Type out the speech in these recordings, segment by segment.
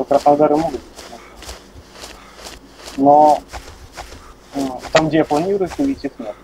То Краснодары могут. Но там, где я планирую, то ведь их нет.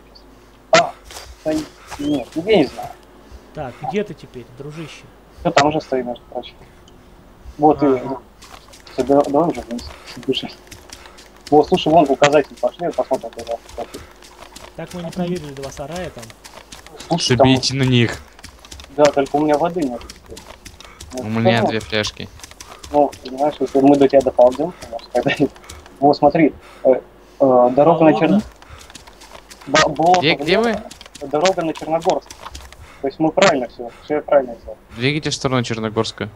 Нет, я не знаю. Так, где ты теперь, дружище? Все там же стоит, между прочим. Вот и... Все, давай уже вниз бежать. Вот, слушай, вон указатель, пошли, посмотрим, куда. Так мы не проверили 2 сарая там. Слушай, Забейте на них. Да, только у меня воды нет. У меня 2 фляжки. Ну, понимаешь, если мы до тебя доползем, тогда... Вот, смотри, дорога на Черногорск. Где вы? Дорога на Черногорск. То есть мы правильно все я правильно сделал. Двигайте в сторону Черногорска.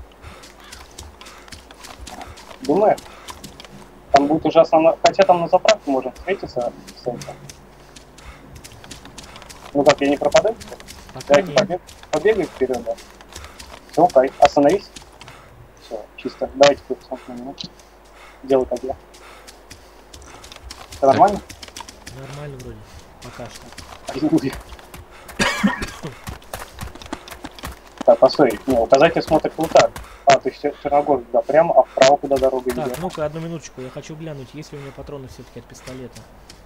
Думаю, там будет ужасно... Хотя там на заправке можем встретиться с этим. Ну как, я не пропадаю? Побегай вперед, да. Все, окей, остановись. Все, чисто. Давайте посмотрим на минуту. Делай как я. Все нормально? Нормально вроде, пока что. Так, постой, не, указатель смотрит вот так. А, ты Черногорск, да, прямо, а вправо куда дорога идет? Так, ну-ка, одну минуточку, я хочу глянуть, есть ли у меня патроны все-таки от пистолета.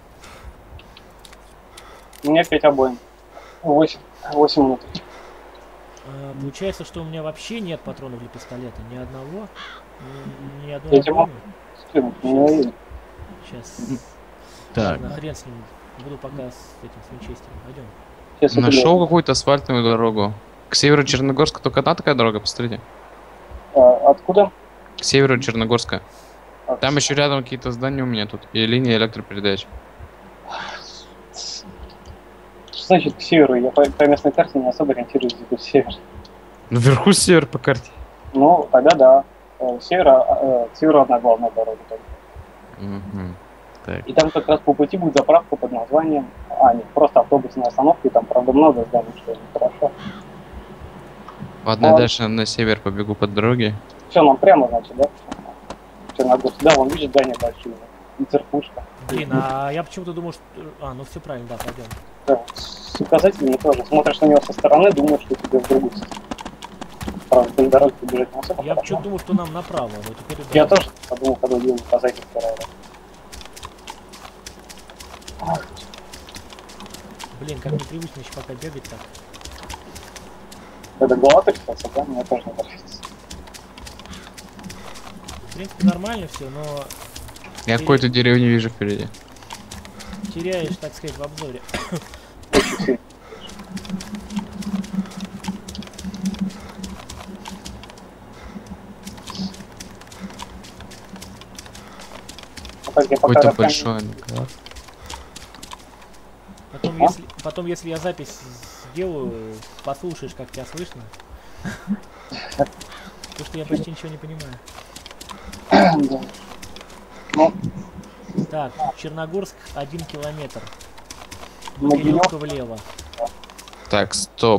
У меня 5 обоим. 8 минут. Получается, что у меня вообще нет патронов для пистолета. Ни одного. Ни Я одной тебе могу скинуть, не видно. Сейчас. Так. Ладно, хрен с ним. Буду пока с этим, с винчестером. Пойдем. Сейчас Нашел какую-то асфальтную дорогу. К северу Черногорска только одна такая дорога, посмотрите. Откуда? К северу Черногорска. Там еще рядом какие-то здания у меня тут. И линия электропередач. Что значит к северу? Я по местной карте не особо ориентируюсь, где север. Наверху север по карте. Ну, тогда да. К северу одна главная дорога. Так. И там как раз по пути будет заправка под названием... нет, просто автобусная остановка, и там, правда, много зданий, что это хорошо. Ладно, я дальше на север побегу по дороге. Все, нам прямо, значит, да? Черногорск. Да, вон, видишь, здания большие. И церквушка. Блин, а я почему-то думал, что... ну все правильно, да, пойдем. Да, с указателями тоже. Смотришь на него со стороны, думаешь, что тебе в другую сторону. Правда, по дороге побежать не особо. Я почему-то думал, что нам направо, но теперь... Я тоже подумал, когда увидел указатель второй раз. Блин, как непривычно еще пока бегать так. Это голова кстати, да? Мне тоже не нравится. В принципе, нормально все, но... Я какую-то деревню вижу впереди. Теряешь, так сказать, в обзоре. Какой-то большой ангар. Потом, если я запись сделаю, послушаешь, как тебя слышно. Потому что я почти ничего не понимаю. Так, Черногорск 1 километр. Могилевка влево. Так, стоп.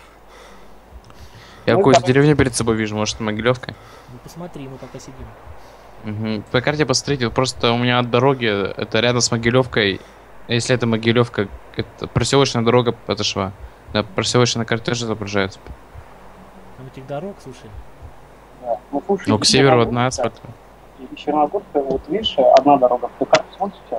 Я какую-то деревню перед собой вижу, может, Могилевка? Ну посмотри, мы пока сидим. По карте посмотрите, просто у меня от дороги, это рядом с Могилевкой. Если это Могилевка, это проселочная дорога подошла. Да, проселочная на карте тоже отображается. Там этих дорог, слушай. Да. Ну, к северу одна асфальт. И Черногорск, вот видишь, одна дорога. Ты карту смотришь сейчас?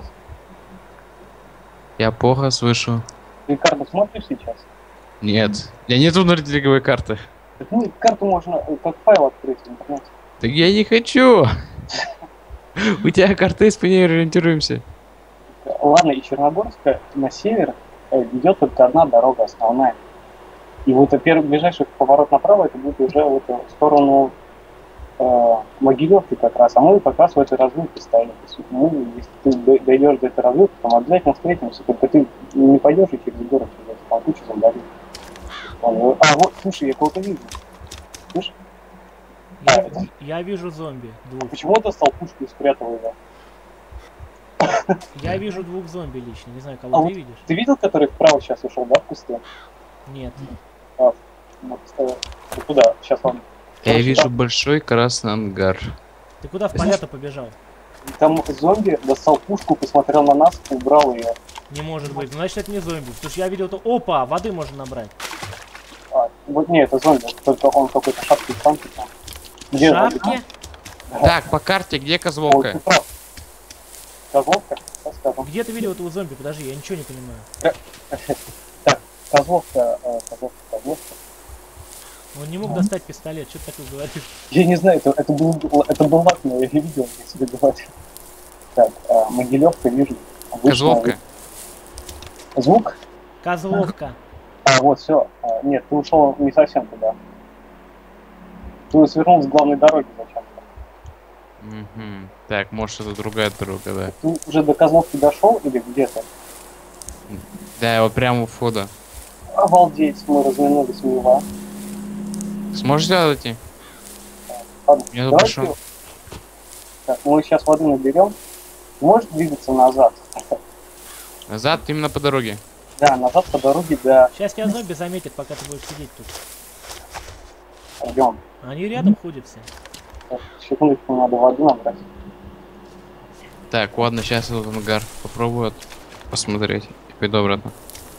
Я плохо слышу. Ты карту смотришь сейчас? Нет. Я нету внутридвиговой карты. Так, ну, карту можно как файл открыть в интернете. Так я не хочу. У тебя карта есть, по ней ориентируемся. Ладно, и Черногорска на север ведет только одна дорога основная. И вот первый ближайший поворот направо, это будет уже вот в сторону Могилевки как раз. А мы как раз в этой развилке стоим. Если ты дойдешь до этой развилки, то обязательно встретимся. Только ты не пойдешь и через город, там куча зомбарей. Вот, слушай, я кого-то вижу. Слышишь? Я вижу зомби. Почему ты стал пушку и спрятал его? Я вижу 2 зомби лично, не знаю, кого ты видишь. Ты видел, который вправо сейчас ушел, да, в кусты? Нет. Куда? Сейчас он... Я вижу большой красный ангар. Ты куда в поля-то побежал? Там зомби достал пушку, посмотрел на нас, убрал ее. Не может быть, значит это не зомби. Потому что я видел то... Опа, воды можно набрать. Вот не, это зомби, только он какой-то шапки и танки там. Шапки? Так, по карте где Ой, Козловка? ты прав. Козловка? Сейчас скажу. Где ты видел этого зомби? Подожди, я ничего не понимаю. Так, Козловка, Козловка. Он не мог достать пистолет, что ты такое говоришь? Я не знаю, это был лак, но я не видел, я тебе говорю. Так, Могилевка вижу. Козловка. Звук? Козловка. Вот, все. Нет, ты ушел не совсем туда. Ты свернул с главной дороги зачем-то. Мгм. Так, может это другая дорога, да. Ты уже до Козловки дошел или где-то? Да, вот прямо у входа. Обалдеть, мы развернулись мимо. Сможешь сюда дойти? Ладно, Я тут давайте- пошел. Так, мы сейчас воды наберем. Можешь двигаться назад? Назад именно по дороге. Да, назад по дороге, да. Сейчас тебя зомби заметит, пока ты будешь сидеть тут. Пойдем. Они рядом ходят все. Так, секундочку, надо воды набрать. Так, ладно, сейчас этот ангар попробую посмотреть. И пойду обратно.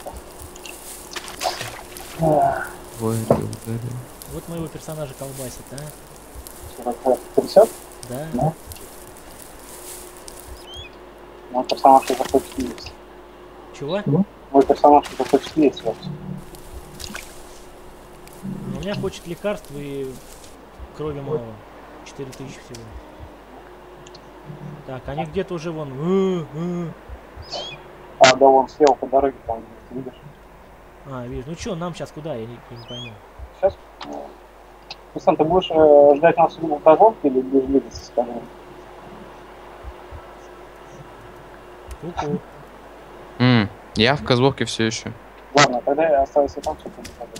Вот моего персонажа колбасит, а? Что такое? Трясет? Да? Да. Мой персонаж уже хочет есть. Чего? Мой персонаж уже хочет есть. Вот. У меня хочет лекарств и крови мало. 4000 всего. Так, они где-то уже вон. Да, вон слева по дороге, там, видишь? Вижу. Ну чё, нам сейчас куда? Я не пойму. Сейчас. Руслан, ты будешь ждать нас в Козловке или будешь двигаться, скажи? Ку-ку. Я в Козловке все еще. Ладно, тогда я оставайся там, чтобы не ходить.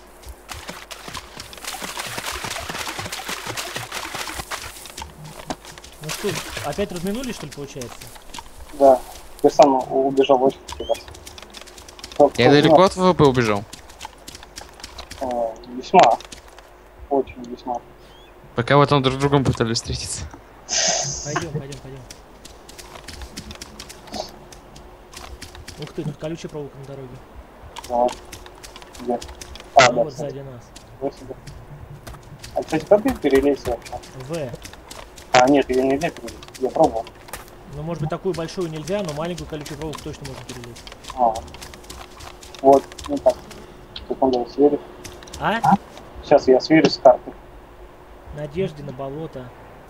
Ну что, опять разминулись, что ли, получается? Да, ты сам убежал очень сейчас. Я далеко от ВВП убежал. Весьма. Очень весьма. Пока вот там друг с другом пытались встретиться. Пойдем. Ух ты, тут колючая проволока на дороге. Да. Где? Ну Да, вот сзади нас. спасибо. Кстати, как ты перелезть вообще? В. Нет, ее нельзя перелезть. Я пробовал. Ну, может быть, такую большую нельзя, но маленькую колючую проволоку точно можно перелезть. Вот, ну так. Секунду, я сверю. Сейчас я сверюсь с картой. Надежде на болото.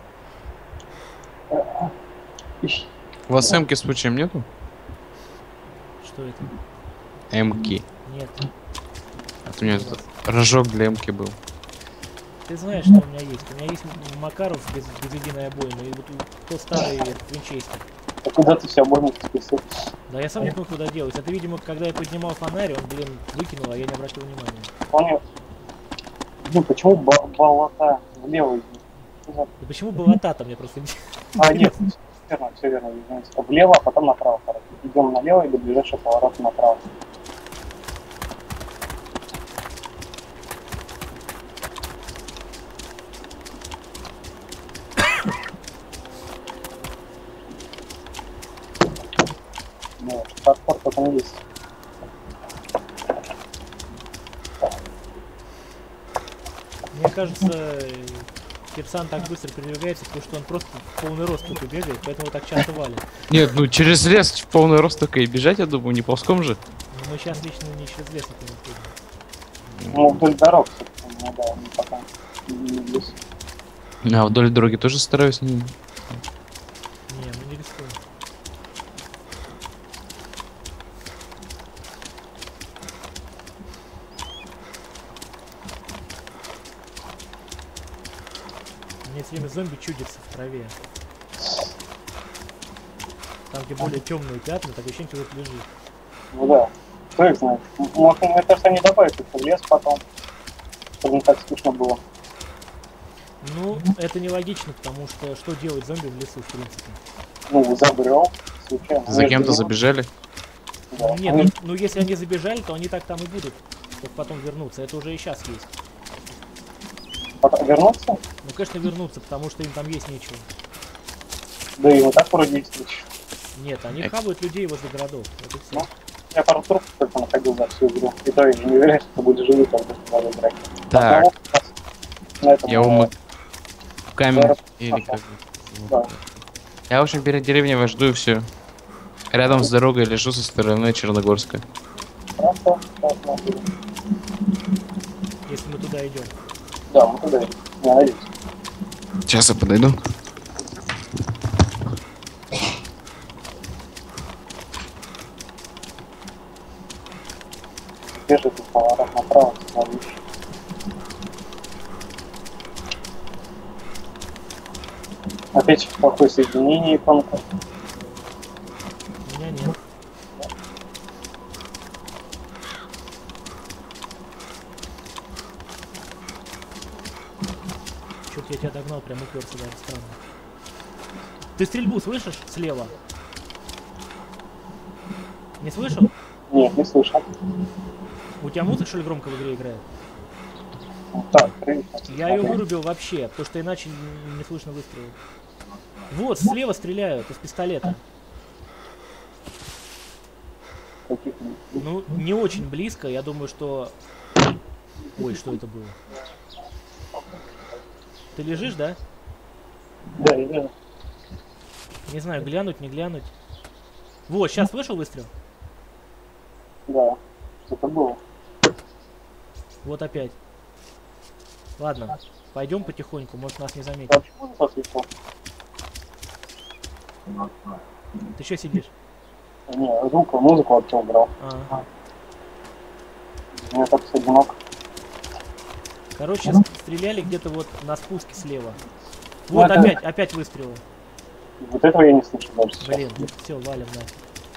У вас эмки случаем нету? Что это? Эмки. Нет. А то у меня тут рожок для эмки был. Ты знаешь, что у меня есть? У меня есть Макаров без единой обоймы и вот тот старый винчестер. А куда ты все обойму списал? Да я сам не понял, куда делать. Это, видимо, когда я поднимал фонарь, он, выкинул, а я не обратил внимания. Вполне. Блин, почему болота влево идут? Да почему болота-то мне просто... Нет, все верно, извините. Влево, а потом направо. Короче. Идем налево и до ближайшего поворота направо. Ну, паспорт потом есть. Мне кажется, Кирсан так быстро передвигается, потому что он просто в полный рост тут и бегает, поэтому так часто валит. Нет, ну через лес в полный рост только и бежать, я думаю, не ползком же. Но мы сейчас лично не через лес это не ходим. Ну, вдоль дорог, собственно, да, мы пока не здесь. А вдоль дороги тоже стараюсь не... Не, мы не рискуем. Мне все время зомби чудится в траве. Там, где более темные пятна, такое ощущение, что тут лежит. Ну да, кто их знает. Может, мне кажется, они добавят их в лес потом, чтобы не так скучно было. Ну, это нелогично, потому что делать зомби в лесу, в принципе? Ну, забрел, случайно. За кем-то забежали. Да. Нет, ну если они забежали, то они так там и будут, чтобы потом вернуться. Это уже и сейчас есть. Потом вернуться? Ну, конечно, вернуться, потому что им там есть нечего. Да и вот так вроде есть случай. Нет, они хавают людей возле городов. Это все. Ну, я пару трупов только находил за всю игру. И то я не уверен, что ты будешь живы, когда ты играть. Так, На этом, я В камень. Да. Или как бы. Да. Я, в общем, перед деревней вас жду и все. Рядом с дорогой лежу со стороны Черногорска. Хорошо, сейчас смотрю. Если мы туда идем. Да, мы туда идем. Я надеюсь. Сейчас я подойду. Держи тут поворот направо, смотришь. Опять плохое соединение иконка. У меня нет. Чё-то я тебя догнал, прям уперся даже, странно. Ты стрельбу слышишь слева? Не слышал? Нет, не слышал. У тебя музыка, что ли, громко в игре играет? Так, привет. Я ее вырубил вообще, потому что иначе не слышно выстрелы. Вот, слева стреляют из пистолета. Ну, не очень близко, я думаю, что... Ой, что это было? Ты лежишь, да? Да, я вижу. Не знаю, глянуть, не глянуть. Вот, сейчас слышал выстрел? Да, что-то было. Вот опять. Ладно, пойдем потихоньку, может нас не заметят. Вообще музыку отвлекло? Ты что сидишь? Не, музыку вообще убрал. А. Мне так все одиноко. Короче, стреляли где-то вот на спуске слева. Ну, Вот это- опять выстрелы. Вот этого я не слышу даже сейчас. Блин, все, валим нафиг.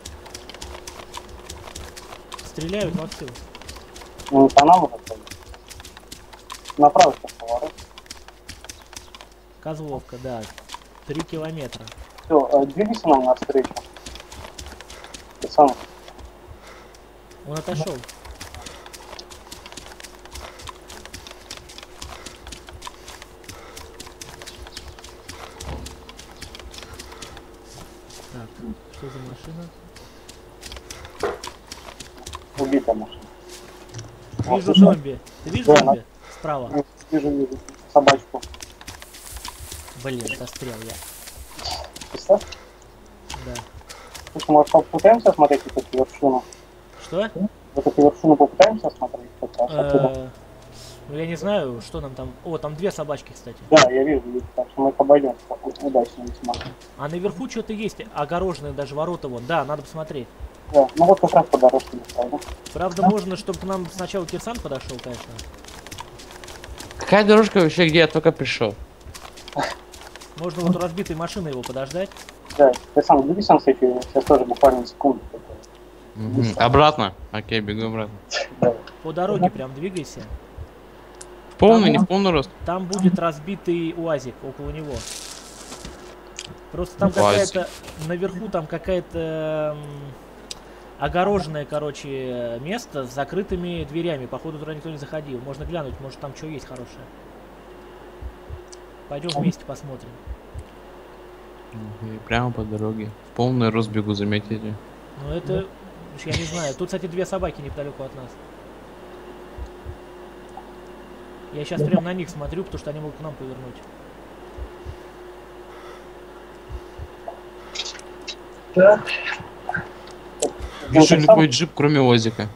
Стреляют вовсю. Ну, не по нам уже ходит. Направо сейчас поворот. Козловка, да. 3 километра. Все, двигайся нам навстречу. Ты сам. Он отошел. Так, что за машина? Убитая машина. Вижу зомби. Ты видишь Да, зомби? Справа. Вижу собачку. Блин, застрял я. Представь? Да. Слушай, может попытаемся осмотреть вот эту вершину? Что? Вот эту вершину попытаемся осмотреть как раз оттуда? Ну я не знаю, что нам там. О, там 2 собачки, кстати. Да, я вижу, так что мы их обойдем. Удачно весьма. А наверху что-то есть, огороженные даже ворота вон. Да, надо посмотреть. Да, ну вот как раз по дорожке правда. Правда, можно, чтобы к нам сначала Кирсан подошел, конечно. Какая дорожка вообще, где я только пришел? Можно вот у разбитой машины его подождать. Да, ты сам двигайся на сейфе, сейчас тоже буквально секунду. Обратно. Окей, бегу обратно. Да. По дороге прям двигайся. В полный, не в полный рост. Там будет разбитый УАЗик около него. Просто там УАЗик. какая-то... Наверху там какая-то... огороженное, короче, место с закрытыми дверями. Походу туда никто не заходил. Можно глянуть, может там что есть хорошее. Пойдем вместе посмотрим. И прямо по дороге. В полный рост бегу, заметите. Ну это... Я не знаю. Тут, кстати, 2 собаки неподалеку от нас. Я сейчас прям на них смотрю, потому что они могут к нам повернуть. Так. Вижу любой джип, кроме УАЗика.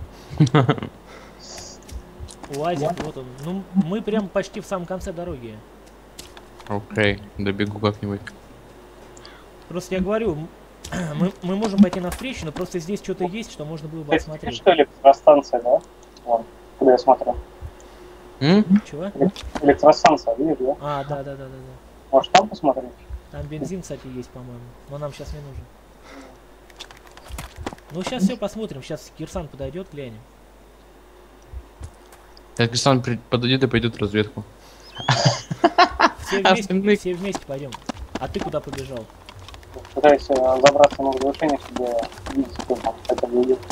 УАЗик, вот он. Ну, мы прям почти в самом конце дороги. Окей, добегу как-нибудь. Просто я говорю, мы можем пойти навстречу, но просто здесь что-то есть, что можно было бы Это осмотреть. что, электростанция, да? Вон, куда я смотрю. Чего? Электростанция, видишь, да? А, да. Может там посмотреть? Там бензин, кстати, есть, по-моему. Но нам сейчас не нужен. Ну, сейчас все посмотрим. Сейчас Кирсан подойдет, глянем. Так, Кирсан подойдет и пойдет в разведку. Все вместе пойдем. А ты куда побежал? Пытаюсь забраться на возвышение, чтобы видеть, кто там хотя бы идет.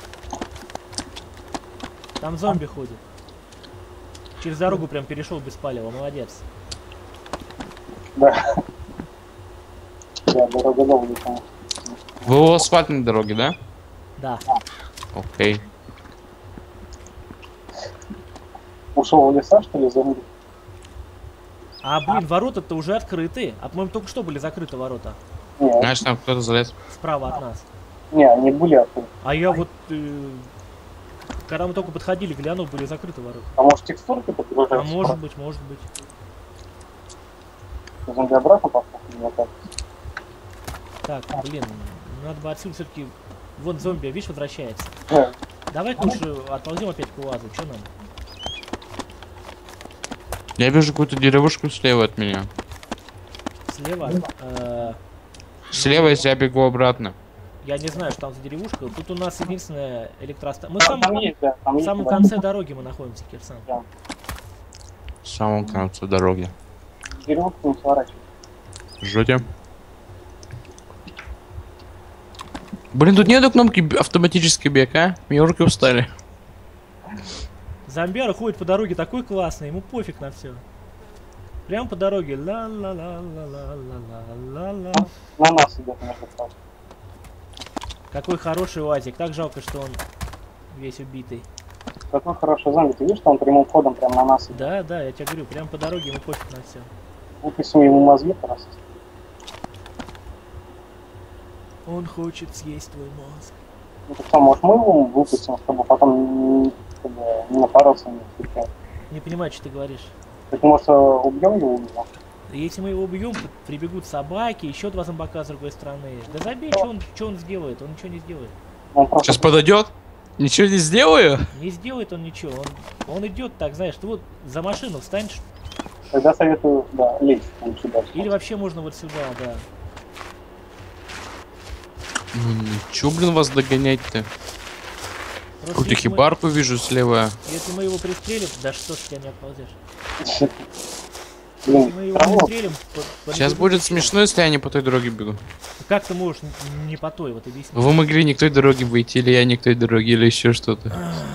Там зомби ходит. Через дорогу прям перешел без палева. Молодец. Да. Да, дорога долгая, конечно. Вы у асфальтной дороге, да? Да. Окей. Ушел в леса, что ли, зомби? А, блин, ворота-то уже открыты. А, по-моему, только что были закрыты ворота. Не, Знаешь, там кто-то залез. Справа от нас. не, они были открыты. А я вот... когда мы только подходили, глянул, были закрыты ворота. А может текстурки подгружаются? А может быть, может быть. Зомби обратно пошел? Мне так. Так, блин, надо бы отсюда все-таки... Вон зомби, видишь, возвращается. Да. Давай лучше отползем опять к УАЗу, что нам? Я вижу какую-то деревушку слева от меня. Слева? Слева, если я бегу обратно. Я не знаю, что там за деревушка. Тут у нас единственная электростанция. Мы Там есть, да, там в есть, самом да. конце дороги мы находимся, Кирсан. В самом конце дороги. Деревушку не сворачивай. Ждете? Блин, тут нету кнопки автоматический бег, а? Меня руки устали. Зомбяра ходит по дороге такой классный, ему пофиг на все. Прям по дороге. Ла-ла-ла-ла-ла-ла-ла-ла. На нас идет, между прочим. Какой хороший УАЗик. Так жалко, что он весь убитый. Какой хороший зомби. Ты видишь, что он прямым ходом прям на нас идет? Да, да, я тебе говорю, прям по дороге ему пофиг на все. Выпустим ему мозги просто. Он хочет съесть твой мозг. Ну так что, может мы его выпустим, чтобы потом чтобы не напороться на них? Не понимаю, что ты говоришь. Так может убьем его убьем? Если мы его убьем, прибегут собаки, еще два зомбака с другой стороны. Да забей, что он сделает? Он ничего не сделает. Он просто... Сейчас подойдет. Ничего не сделаю. Не сделает он ничего. Он идет так, знаешь, ты вот за машину встанешь. Тогда советую, да, лезть лучше дальше. Или вообще можно вот сюда, да. Ну чё, блин, вас догонять-то? Просто Какую-то если мы- хибарку вижу слева. Если мы его пристрелим, да что ж тебя не отползешь. Блин, Если мы его кого? пристрелим, Сейчас будет смешно, если они по той дороге бегут. Как ты можешь не по той, вот объясни. Вы могли не к той дороге выйти, или я не к той дороге, или еще что-то.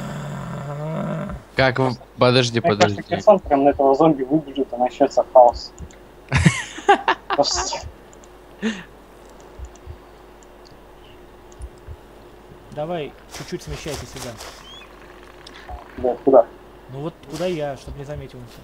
Как вы... Подожди, Мне кажется, подожди. Кирсан прям на этого зомби выбежит, и начнется хаос. Просто Давай чуть-чуть смещайся сюда. да, куда? Ну вот куда я, чтобы не заметил ничего.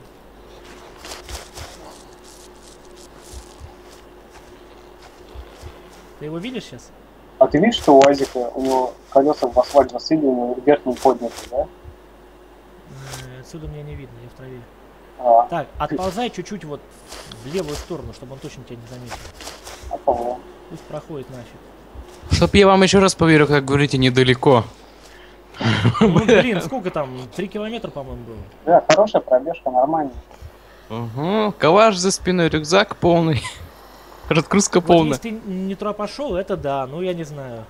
Ты его видишь сейчас? А ты видишь, что у Азика, у него колеса в асфальт засыли, у него верх не поднятый, да? Отсюда меня не видно, я в траве. А, Так, отползай чуть-чуть вот в левую сторону, чтобы он точно тебя не заметил. а кого? Пусть проходит нафиг. Чтоб я вам еще раз поверил, как говорите, недалеко. Ну, блин, сколько там? 3 километра, по-моему, было. Да, хорошая пробежка, нормально. Угу. Калаш за спиной, рюкзак полный. Разгрузка Вот полная. если ты не туда пошел, это да, ну я не знаю.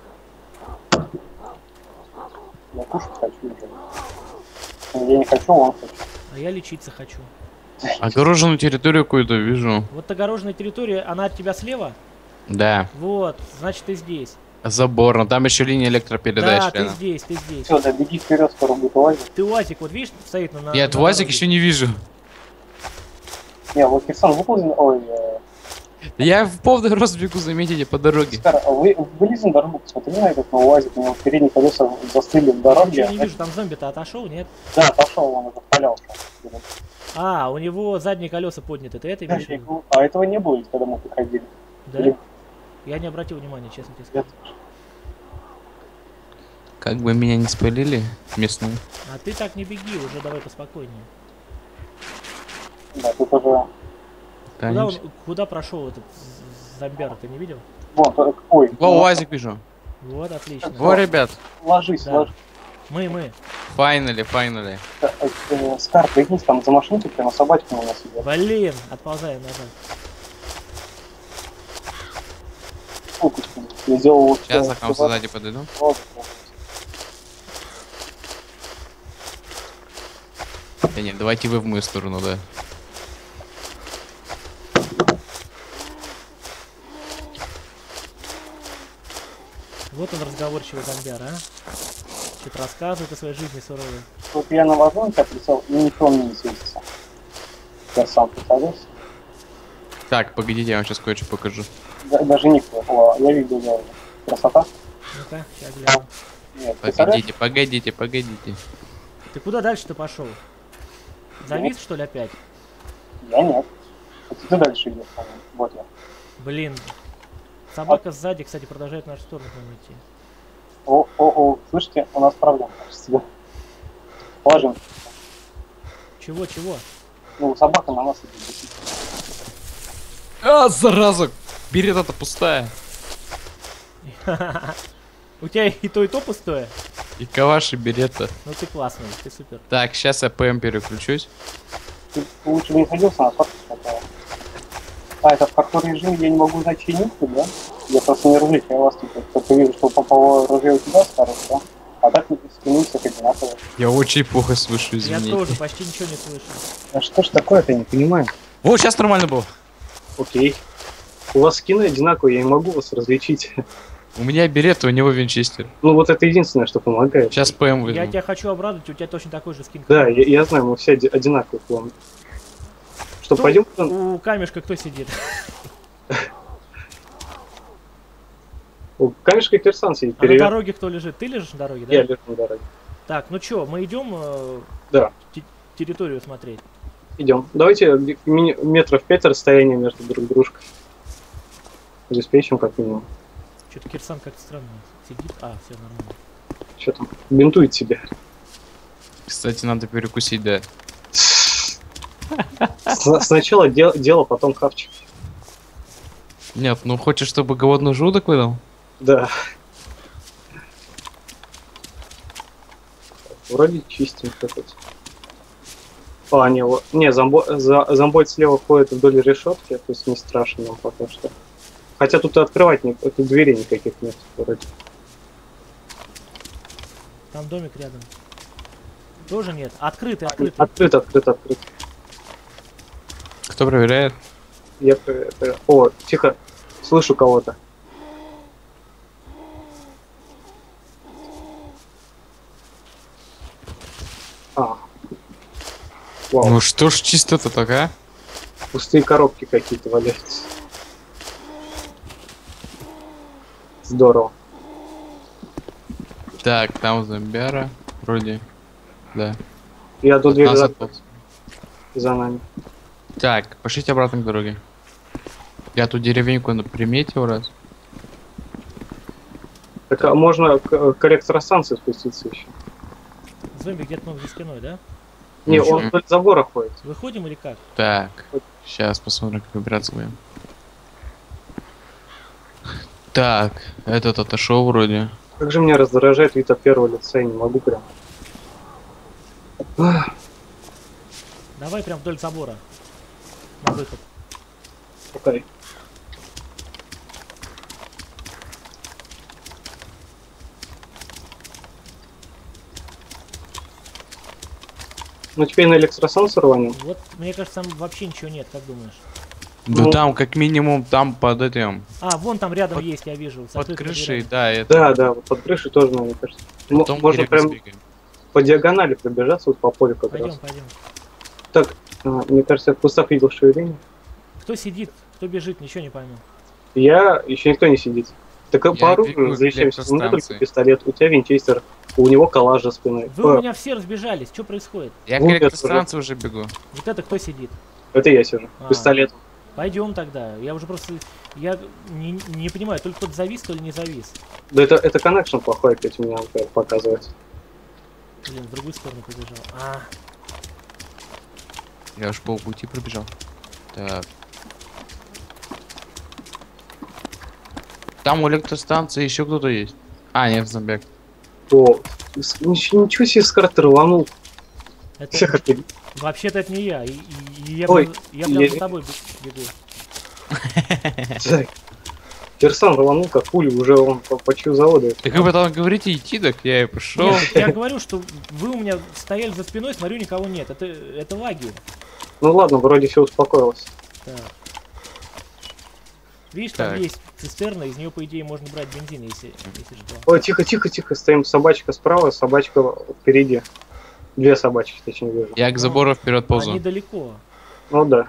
Я кушать хочу уже. Я не хочу, он хочет. А я лечиться хочу. Огороженную территорию какую-то вижу. Вот огороженная территория, она от тебя слева? Да. Вот, значит ты здесь. Забор, но там еще линия электропередач. Да, ты Лена. здесь, ты здесь. Все, да, беги вперед, скоро будет УАЗик. Ты УАЗик, вот видишь, стоит на... Нет, на УАЗик дороге? еще не вижу. Не, вот Кирсан выползен, ой, Я в полный рост бегу, заметите, по дороге. Скар, вылези на дорогу, посмотри на этот на УАЗик, у него передние колеса застыли в Я дороге. ничего не вижу, там зомби-то отошел, нет? Да, пошел, он уже в поля ушел. А, у него задние колеса подняты, ты это имеешь в виду? А этого не было, ведь, когда мы приходили. Да? Я не обратил внимания, честно тебе скажу. Как бы меня не спалили местные. А ты так не беги, уже давай поспокойнее. Да, тут уже... Конечно. Куда прошел этот зомбяр, ты не видел? Вон, ой, О, УАЗик вижу. Вот, отлично. Во, ребят. ложись, Да. ложись. Мы. Файнали. Скар, прикинь, там за машинкой прямо собачка у нас идет. Блин, отползаем назад. Я сделал вот... Сейчас за кому сзади подойду. Вот. Да нет, давайте вы в мою сторону, да. Вот он разговорчивый зомбяр, а? Что-то рассказывает о своей жизни суровой. Вот я навожу на тебя прицел, и ничего мне не светится. Я сам представляешь? Так, погодите, я вам сейчас кое-что покажу. Даже никто. О, я видел, да. Красота? Ну-ка, сейчас гляну. Нет, представляешь? Погодите. Ты куда дальше-то пошел? Завис, что ли, опять? Я нет. Ты дальше идешь, по-моему. Вот я. Блин. Собака сзади, кстати, продолжает в нашу сторону к нам идти. О, слышите, у нас проблема, кажется. Положим. Чего? Ну, собака на нас идет. А, зараза! Берета-то пустая. У тебя и то пустое? И каваши берета. Ну ты классный, ты супер. Так, сейчас я ПМ переключусь. Ты лучше бы не садился на факту сначала. А, это в каком режиме я не могу узнать чьи нюхи, да? Я просто не различаю вас тут. Только вижу, что попало ружье у тебя старое, да? А так спины всех одинаковые. Я очень плохо слышу, Я извините. тоже почти ничего не слышу. А что ж такое-то, я не понимаю. О, сейчас нормально было. Окей. У вас скины одинаковые, я не могу вас различить. У меня берета, у него винчестер. Ну вот это единственное, что помогает. Сейчас ПМ возьму. Я тебя хочу обрадовать, у тебя точно такой же скин. Да, я знаю, мы все одинаковые планы. Что, пойдем? У камешка кто сидит? У камешка Кирсан сидит. А на дороге кто лежит? Ты лежишь на дороге, да? Я лежу на дороге. Так, ну чё, мы идем Да. территорию смотреть. Идем. Давайте метров 5 расстояния между друг дружкой. Обеспечим как минимум. Что-то Кирсан как-то странно сидит. А, все нормально. Что там? Бинтует себя. Кстати, надо перекусить, да. Сначала дело, потом хавчик. Нет, ну хочешь, чтобы голодный желудок выдал? Да. Вроде чистенько тут. А, не, зомбой слева ходит вдоль решетки, то есть не страшно нам пока что. Хотя тут и открывать тут дверей никаких нет вроде. Там домик рядом. Тоже нет. Открытый. Открыт. Кто проверяет? О, тихо. Слышу кого-то. А. Вау. Ну что ж чисто-то так, а? Пустые коробки какие-то валяются. Здорово. Так, там зомбяра. Вроде. Да. Я до двери Назад закрыл за нами. Так, пошлите обратно к дороге. Я тут деревеньку приметил раз. Так а можно к электростанции спуститься еще? Зомби где-то за спиной, да? Не, Ничего. он вдоль забора ходит. Выходим или как? Так, сейчас посмотрим, как выбираться будем. Так, этот отошел вроде. Как же меня раздражает вид от первого лица, я не могу прям. Давай прям вдоль забора. На выход. Окей. Ну теперь на электростанцию рванем. Вот, мне кажется, там вообще ничего нет, как думаешь? Да Ну. там, как минимум, там под этим. А, вон там рядом Под- есть, я вижу. с Под открытыми крышей, дверями. да, это. Да, вот под крышей тоже, мне кажется. Потом Можно деревья прям сбегаем. по диагонали пробежаться вот по полю как раз. Пойдем. Так, мне кажется, я в кустах видел шевеление. Кто сидит, кто бежит, ничего не пойму. Еще никто не сидит. Так по двигаю оружию к защищаемся. У меня только электростанции. пистолет, у тебя винчестер, у него калаш за спиной. Вы у меня все разбежались, что происходит? Я к Вот электростанции уже бегу. Вот это кто сидит? Это я сижу. А. Пистолет. Пойдем тогда. Я уже просто... Я не понимаю, только кто-то завис, то ли не завис. Да это коннекшн плохой опять у меня например, показывает. Блин, в другую сторону побежал. А, Я уж полпути пробежал. Так. Там у электростанции еще кто-то есть. А, нет, зомбяк. О, ничего себе скарт рванул. это... Всех отбили. Вообще-то это не я. И я, Ой, я прям за тобой бегу. Кирсан рванул как пулю, уже он по чью заводу. Так вы потом говорите идти, так я и пошел. Нет, я говорю, что вы у меня стояли за спиной, смотрю, никого нет. Это лаги. Ну ладно, вроде все успокоилось. Так. Видишь, там Так. есть цистерна, из нее, по идее, можно брать бензин, если ждал. Ой, тихо, стоим, собачка справа, собачка впереди. Две собачки, точнее, вижу. Я к забору вперед ползу. Они далеко. Ну да.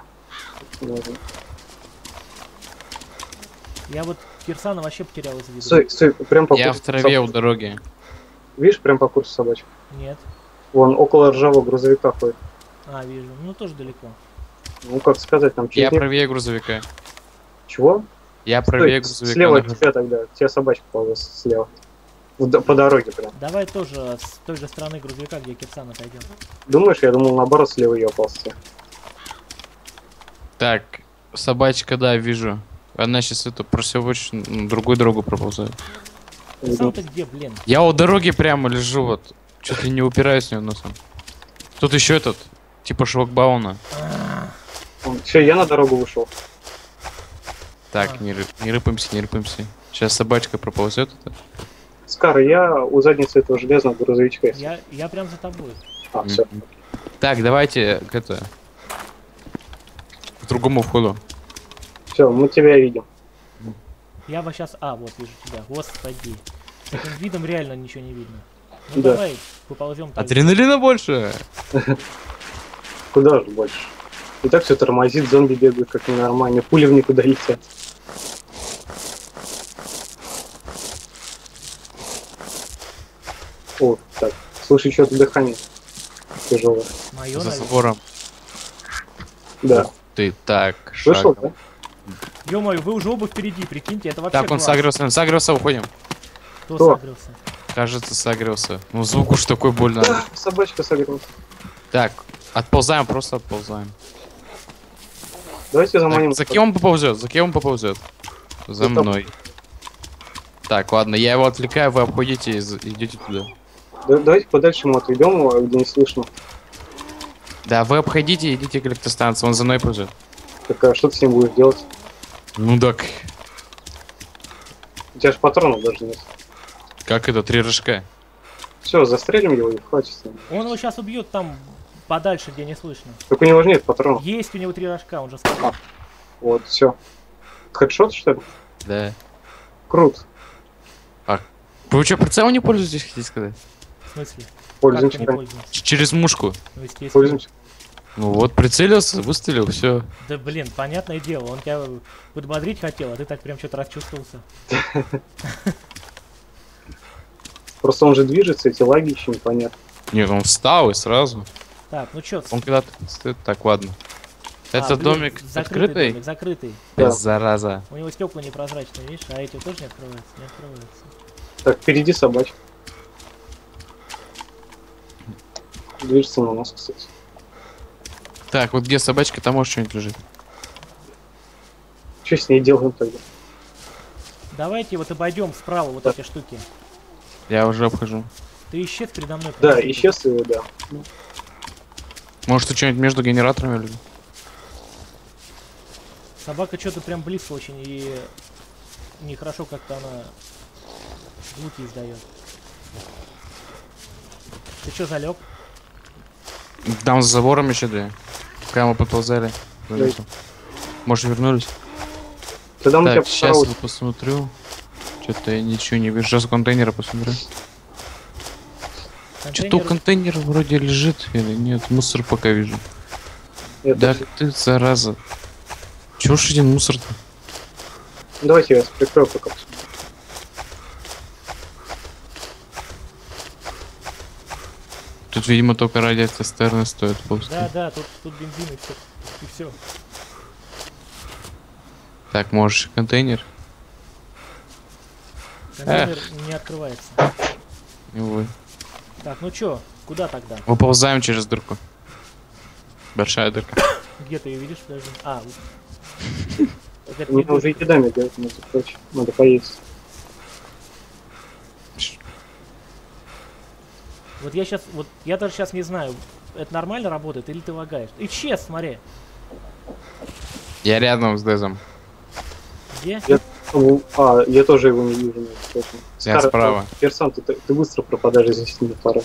Я вот Кирсана вообще потерял из виду. Стой, прям по Я курсу в траве у собачка. дороги. Видишь, прям по курсу собачка. Нет. Вон, около ржавого грузовика ходит. А, вижу. Ну, тоже далеко. Ну, как сказать, там Я через... правее грузовика. Чего? Я Стой, правее грузовика. слева от нахожусь. тебя тогда. Тебя собачка ползет слева. По дороге прям. Давай тоже с той же стороны грузовика, где Кирсан отойдем. Думаешь, я думал наоборот слева ее ползти. Так, собачка, да, вижу. Она сейчас это просевочную, другую дорогу проползает. Кирсан, ты где, блин? Я у дороги прямо лежу, вот. Чуть ли не упираюсь в нее носом. Тут еще этот, типа шлагбауна. Все, я на дорогу вышел. Так, не рыпаемся, не рыпаемся. Сейчас собачка проползет. Скар, я у задницы этого железного грузовичка. Я прям за тобой. А, все. Так, давайте к другому входу. Все, мы тебя видим. Я вот сейчас... А, вот вижу тебя. Господи. С этим видом реально ничего не видно. Ну Да. давай, поползем так. Адреналина больше. Куда же больше? И так все тормозит, зомби бегают как ненормально, пули в никуда летят. О, так, слушай, что-то дыхание тяжелое. Моё, За наверное. забором. Да. Ты так, Слышал, шагом. да? Ё-моё, вы уже оба впереди, прикиньте, это вообще Так, он класс. согрелся, уходим. Кто Кто? согрелся? Кажется, согрелся. Ну, звук уж такой больно. Да, собачка согрелась. Так, отползаем, просто отползаем. Давайте заманим. Так, за кем он поползет? За кем он поползет? За За тобой. мной. Так, ладно, я его отвлекаю, вы обходите и идете туда. Давайте подальше ему отведем его, где не слышно. Да, вы обходите, идите к электростанции, он за мной ползет. Так, а что ты с ним будешь делать? Ну так, У тебя же патронов даже нет. как это, 3 рожка? Все, застрелим его и хватит с ним. Он его сейчас убьет там подальше, где не слышно. Только у него же нет патронов. Есть у него 3 рожка, он же сказал. Вот, все. Хедшот, что ли? Да. Круто. Вы что, прицелом не пользуетесь, хотите сказать? В смысле? Пользуемся. Как ты не пользуешься? Через мушку. Ну, естественно. Пользуемся. Ну вот, прицелился, выстрелил, все. Да блин, понятное дело, он тебя подбодрить хотел, а ты так прям что-то расчувствовался. Просто он же движется, эти лаги еще непонятно. Нет, он встал и сразу. Так, ну чё, Он когда-то стоит. Так, ладно. Это домик открытый? Домик, закрытый. Да. Зараза. У него стекла непрозрачные, видишь, а эти тоже не открываются, не открываются. Так, впереди собачка. Движется на нас, кстати. Так, вот где собачка, там может что-нибудь лежит. Что с ней делаем тогда? Давайте вот обойдем справа вот Да. эти штуки. Я уже обхожу. Ты исчез передо мной. Да, подожди. исчез его, да. Может, что-нибудь между генераторами лежит? Собака что-то прям близко очень и нехорошо как-то она звуки издает. Ты что, залег? Там за забором еще две. Пока мы подползали. Да. Может, вернулись? Тогда мы тебя Так, сейчас постарались. я посмотрю. Что-то я ничего не вижу. Сейчас у контейнера посмотрю. Что-то у контейнера вроде лежит или нет. Мусор пока вижу. Да ты, зараза. Чего ж один мусор-то? Давайте я вас прикрою пока. Тут, видимо, только радиотестерны стоит просто. Да, да, тут бензин и все. И все. Так, можешь контейнер? Контейнер не открывается. Увы. Так, ну чё, куда тогда? Выползаем через дырку. Большая дырка. Где ты ее видишь? Подожди. А, это Мне уже и еда делать, между прочим. Надо поесть. вот я сейчас, вот я даже сейчас не знаю, это нормально работает или ты лагаешь? Исчез, смотри. Я рядом с Дезом. Где? Я тоже его не вижу, между прочим. Я справа. Персан, ты быстро пропадаешь здесь не пора.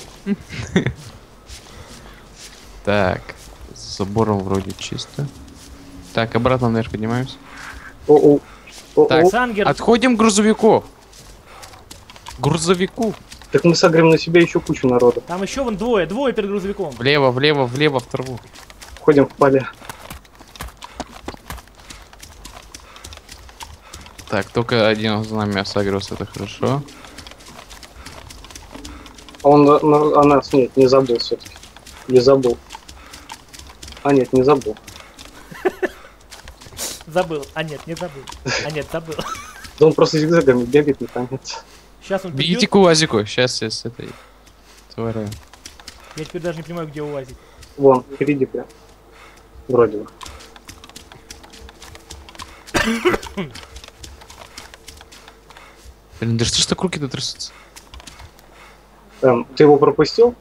Так, с забором вроде чисто. Так, обратно наверх поднимаемся. Так, Сангер, отходим к грузовику. Грузовику. Так мы согрем на себя еще кучу народа. там еще вон двое перед грузовиком. Влево, влево, влево, в траву. Ходим в поля. Так, только один за нами согрелся, это хорошо. А он о нас, нет, не забыл все-таки. Не забыл. А нет, не забыл. Забыл. А нет, не забыл. А нет, забыл. Да он просто зигзагами бегает, наконец. Сейчас он Бегите придет. к УАЗику. Сейчас я с этой тварью. Я теперь даже не понимаю, где УАЗик. Вон, впереди прям. Вроде бы. Блин, да что ж так руки-то трясутся? Ты его пропустил?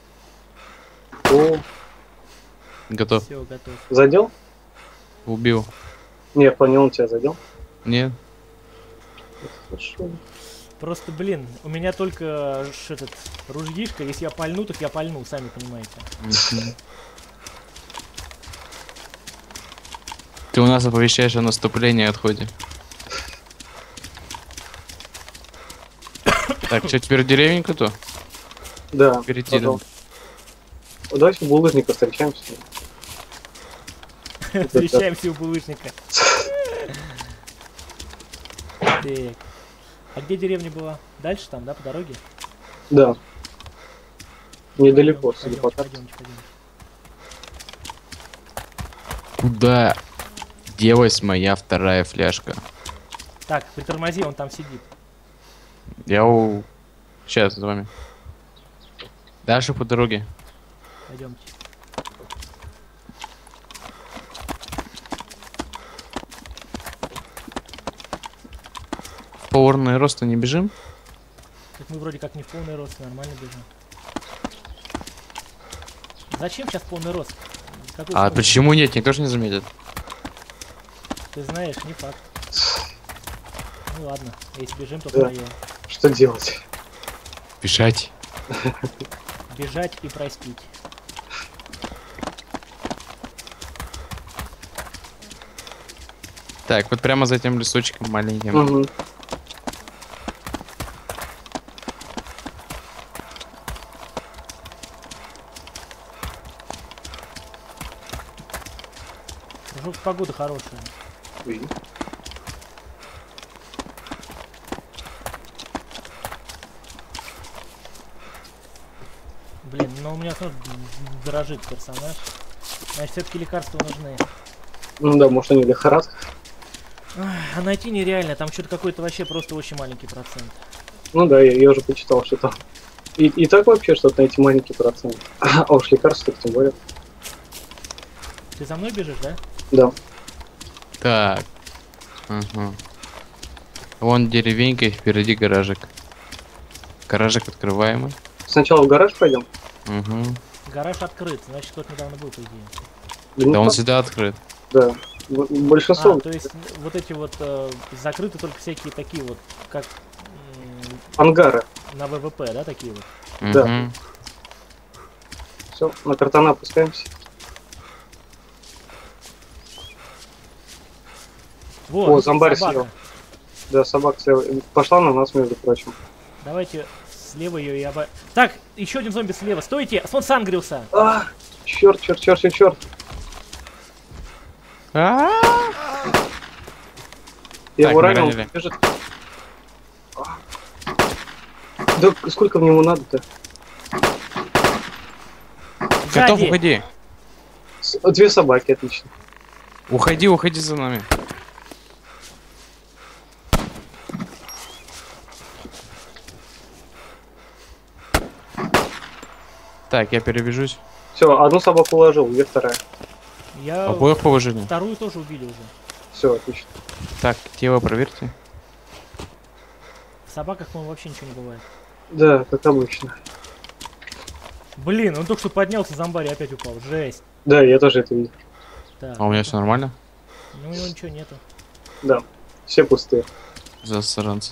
О, Готов. Все, готов. задел? Убил. Нет, понял, он тебя задел. Нет. Хорошо. Просто, блин, у меня только этот ружьишка. Если я пальну, так я пальну, сами понимаете. Мгм. Ты у нас оповещаешь о наступлении и отходе. Так, что теперь деревеньку-то? Да. Перейти, пожалуйста. Давайте у булыжника встречаемся. Встречаемся у булыжника. Так. А где деревня была? Дальше там, да, по дороге? Да. Недалеко, судя Пойдемте, по карте. пойдемте, пойдемте. Куда делась моя вторая фляжка? Так, притормози, он там сидит. Я у... Сейчас, за вами. Дальше по дороге. Пойдемте. В полный роста не бежим? Так мы вроде как не в полный рост, нормально бежим. Зачем сейчас полный рост? Какой А смысл? почему нет? Никто же не заметит. Ты знаешь, не факт. Ну ладно, если бежим, то Да. втроем. Что делать? Бежать. Бежать и простить. Так, вот прямо за этим лесочком маленьким. Угу. Уже погода хорошая. Блин, но у меня тоже дорожит персонаж. Значит, все-таки лекарства нужны. Ну да, может они лихорадка. А найти нереально, там что-то какой-то вообще просто очень маленький процент. Ну да, я уже почитал, что там. И так вообще что-то найти маленький процент. А уж лекарства тем более. Ты за мной бежишь, да? Да. Так. Ага. Вон деревенька и впереди гаражик. Гаражик открываемый. Сначала в гараж пойдем. Угу. Гараж открыт, значит, кто-то недавно был, по идее. Да он всегда открыт. Да. Большинство. А, то есть вот эти вот закрыты только всякие такие вот, как Ангары. на ВВП, да, такие вот? Да. Мгм. Все, на картона опускаемся. Вот, О, зомбарь собака. съел. Да, собака слева. Пошла на нас, между прочим. Давайте слева ее и оба... Так, еще один зомби слева. Стойте, он сангрился. А, черт, черт, черт, черт, черт. А-а-а! Я Так, его мы ранил, ранили. бежит. Да сколько мне ему надо-то? Готов, Сзади. уходи. Две собаки, отлично. Уходи, уходи за нами. Так, я перебежусь. Все, одну собаку уложил, где вторая? Я Обоих положили. вторую тоже убили уже. Все, отлично. Так, тело проверьте. В собаках, по-моему, вообще ничего не бывает. Да, как обычно. Блин, он только что поднялся, зомбарь и опять упал. Жесть. Да, я тоже это видел. Так, А у меня все нормально? ну у него ничего нету. Да, все пустые. Засранцы.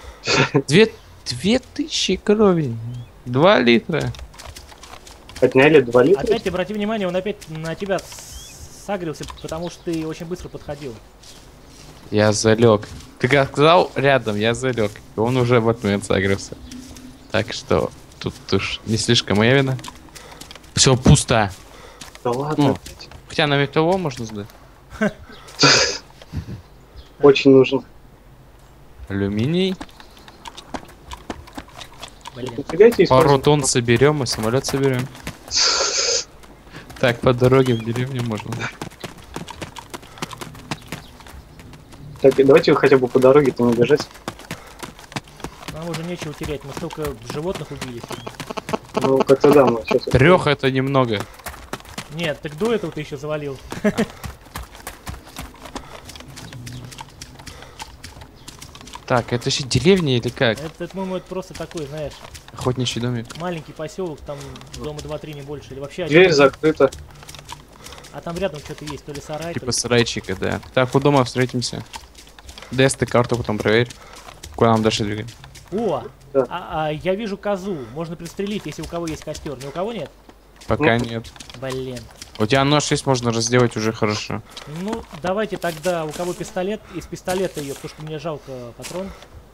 2000 крови. 2 литра. Отняли 2 литра. Опять обрати внимание, он опять на тебя сагрился, потому что ты очень быстро подходил. Я залег. Ты как сказал рядом, я залег. И он уже в этот момент согрелся. Так что тут уж не слишком моя вина. Все пусто. Да ладно. Ну. Хотя на металлом можно сдать. Очень нужно. Алюминий. Блин. Нифигайте Пару использовать. тонн соберем и самолет соберем. Так, по дороге в деревню можно. Так, давайте хотя бы по дороге-то не бежать. Нам уже нечего терять, мы столько животных убили. Ну, как-то да, мы сейчас... 3 это немного. Нет, так до этого ты еще завалил. Так, это еще деревня или как? Это, по-моему, это просто такой, знаешь, Охотничий домик. маленький поселок, там дома 2-3 не больше. Или вообще Дверь один. закрыта. А там рядом что-то есть, то ли сарай, то Типа ли... сарайчика, да. Так, у дома встретимся. Дэс, ты карту потом проверь. Куда нам дальше двигать? О, Да. я вижу козу. Можно пристрелить, если у кого есть костер. Ни у кого нет? Пока Ну, нет. Блин. У тебя нож есть, можно разделать уже хорошо. Ну, давайте тогда, у кого пистолет, из пистолета ее, потому что мне жалко патрон.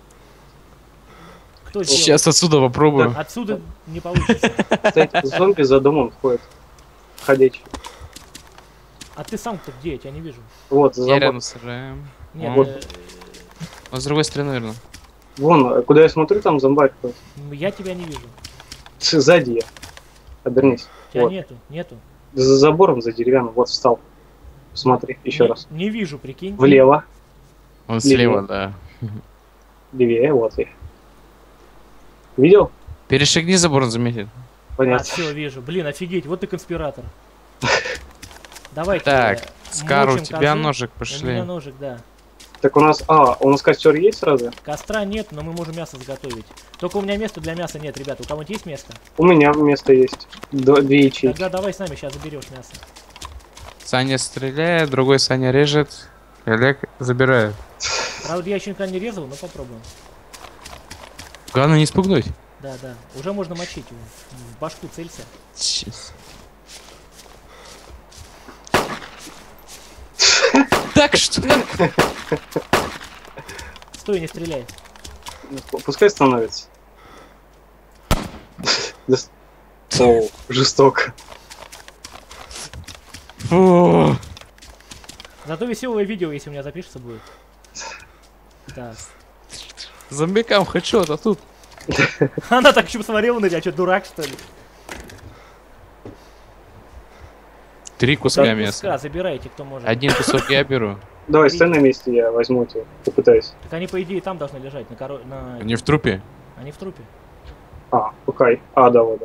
Кто сделал? Сейчас отсюда попробую. Отсюда не получится. Кстати, зомби за домом ходит. Ходячий. А ты сам-то где? Я тебя не вижу. Вот, за Я забором. рядом с сараем. Нет, Вот. Но с другой стороны, наверное. Вон, куда я смотрю, там зомбарь ходит. я тебя не вижу. Сзади я. Обернись. Тебя Вот. нету. За забором, за деревянным. Вот встал. Смотри, еще раз. Не вижу, прикинь. Влево. Он слева, да. Левее, вот я. Видел? Перешагни забор, он заметит. Понятно. Все, вижу. Блин, офигеть, вот ты конспиратор. Давайте. Так, Скар, у мочим тебя козу. ножик, У меня пошли. ножик, да. Так у нас... у нас костер есть сразу? Костра нет, но мы можем мясо заготовить. Только у меня места для мяса нет, ребята. У кого-нибудь есть место? У меня место есть. 2 ячейки. Тогда давай с нами сейчас заберешь мясо. Саня стреляет, другой Саня режет. Олег забирает. Правда, я еще никогда не резал, но попробуем. Главное не спугнуть. Да. Уже можно мочить его. В башку целься. Чис. Так что? Стой, не стреляй. Пускай становится. О, жестоко. Фу. Зато веселое видео, если у меня запишется, будет. Так. Зомбикам хочу, а тут. Она так еще посмотрела на тебя, что, дурак, что ли? 3 куска Куска, мяса. забирайте, кто может. 1 кусок я беру. Давай, стой на месте, я возьму тебя. Попытаюсь. Так они, по идее, там должны лежать, на... Не в трупе. Они в трупе. Пукай. Да, вот, да.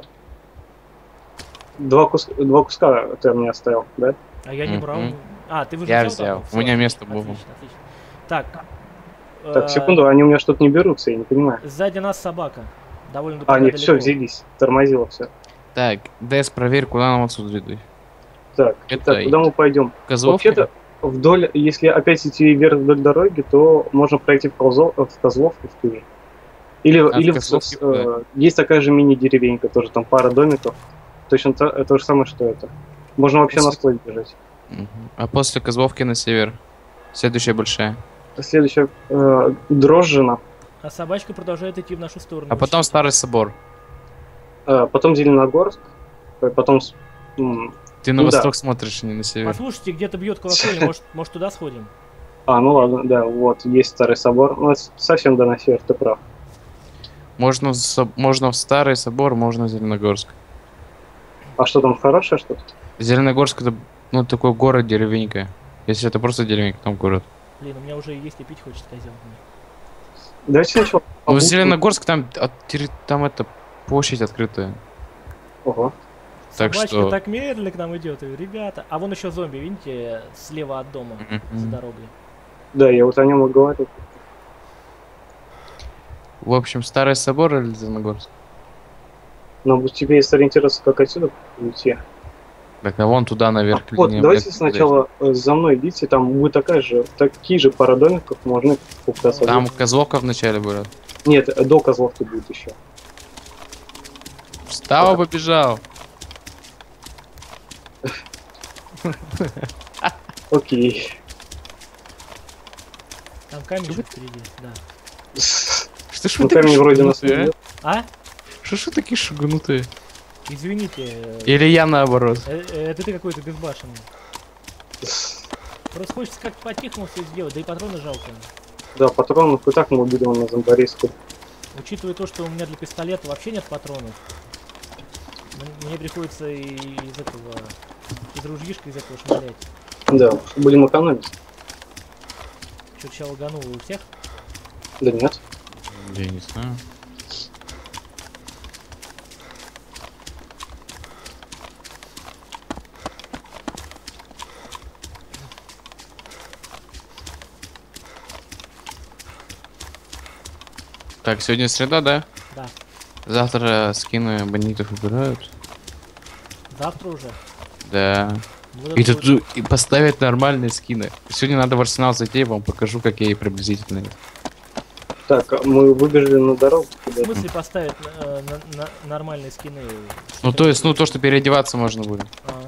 Два куска ты мне оставил, да? А я не брал. Мгм. Ты уже Я там? взял. Всё, У меня отлично, место было. Отлично. Так. Так, секунду, они у меня что-то не берутся, я не понимаю. Сзади нас собака. Довольно Нет, все, далеко. взялись. Тормозило все. Так, Дэс, проверь, куда нам отсюда идти. Так, Это куда мы пойдем? Козловки? Вообще-то, вдоль, если опять идти вверх вдоль дороги, то можно пройти в Козловку в Тыве. Или в в Козловке, да. есть такая же мини-деревенька, тоже там пара домиков. Точно то же самое, что это. Можно вообще на складе бежать. Мгм. А после Козловки на север. Следующая большая. Следующая Дрожжина, А собачка продолжает идти в нашу сторону. А потом Старый Собор. потом Зеленогорск, потом... Ты на Ну да. восток смотришь, не на север. Послушайте, где-то бьет колокольня, может туда сходим? ну ладно, да, вот, есть Старый Собор. Ну, это совсем да на север, ты прав. Можно можно в Старый Собор, можно в Зеленогорск. А что там, хорошее что-то? Зеленогорск это, такой город, деревенька. Если это просто деревенька, там город. Блин, у меня уже есть и пить хочет, козел. Давайте сначала... Ну, Зеленогорск, там это площадь открытая. Ого. Так Собачка что- так медленно к нам идет, ребята. А вон еще зомби, видите, слева от дома, за дорогой. Да, я вот о нем и говорю. В общем, Старый Собор или Зеленогорск? Но тебе есть ориентироваться, как отсюда уйти. Так, а вон туда наверх. Вот, линия давайте будет сначала за мной идите, там будет такие же пара домиков, можно попытаться. Там Козловка вначале будет. Нет, до Козловки будет еще. Встал, побежал. Окей. Там камень же впереди, да. Что ж Ну, вы такие камень вроде нас шугнутые, не А? Что ж вы такие шугнутые? Извините, Или я наоборот? это ты какой-то безбашенный. Просто хочется как-то по-тихому все сделать, да и патроны жалко. Да, патронов и так мы убили на зомбарейску. Учитывая то, что у меня для пистолета вообще нет патронов, мне приходится из ружьишка из этого шмалять. Да, будем экономить. Что-то сейчас лагануло у всех. Да нет. Я не знаю. Так, сегодня среда, да? Да. Завтра скины бандитов убирают. Завтра уже. Да. Вот И, это тут, и поставить нормальные скины. Сегодня надо в арсенал зайти, я вам покажу, какие приблизительно. Так, мы выбежали на дорогу. В смысле поставить нормальные скины? Ну то есть, ну то, что переодеваться можно будет. А,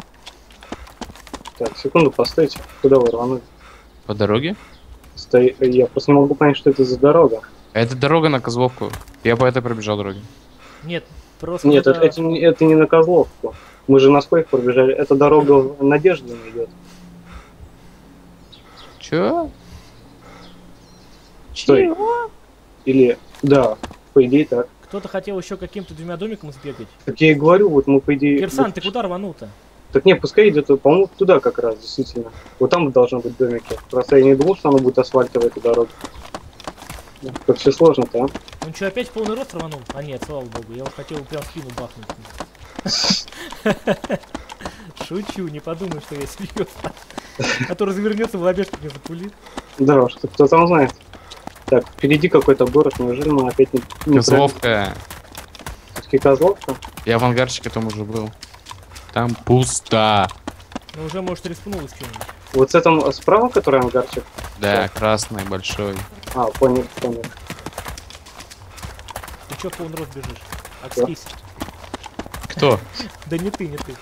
Так, секунду, постойте. Куда вы рванули? По дороге? Я просто не могу понять, что это за дорога. Это дорога на Козловку. Я по этой пробежал дороги. нет, просто... Нет, это не на Козловку. Мы же на сколько пробежали? Эта дорога в Надежде идет. Чё? Стой. Чего? Или... Да, по идее так. Кто-то хотел еще каким-то 2 домиком сбегать. Так я и говорю, вот мы по идее... Кирсан, вот- ты куда рванул-то? Так не, пускай идет, по-моему, туда как раз, действительно. Вот там должны быть домики. Просто я не думал, что она будет асфальтовая, эта дорога. Как все сложно-то, а? Он что, опять в полный рост рванул? А нет, слава богу, я вот хотел прям в спину бахнуть. Шучу, не подумай, что я серьезно. А то развернется, в лобешку мне запулит. Да уж, кто там знает. Так, впереди какой-то город, неужели мы опять не Козловка. Все-таки Козловка? Я в ангарчике там уже был. Там пусто. Ну уже, может, респнулось что-нибудь. Вот с этом справа, который ангарчик? Да, красный, большой. А, понял, понял. Ты чё в полный рост бежишь? Окстись. Кто? Да не ты, не ты.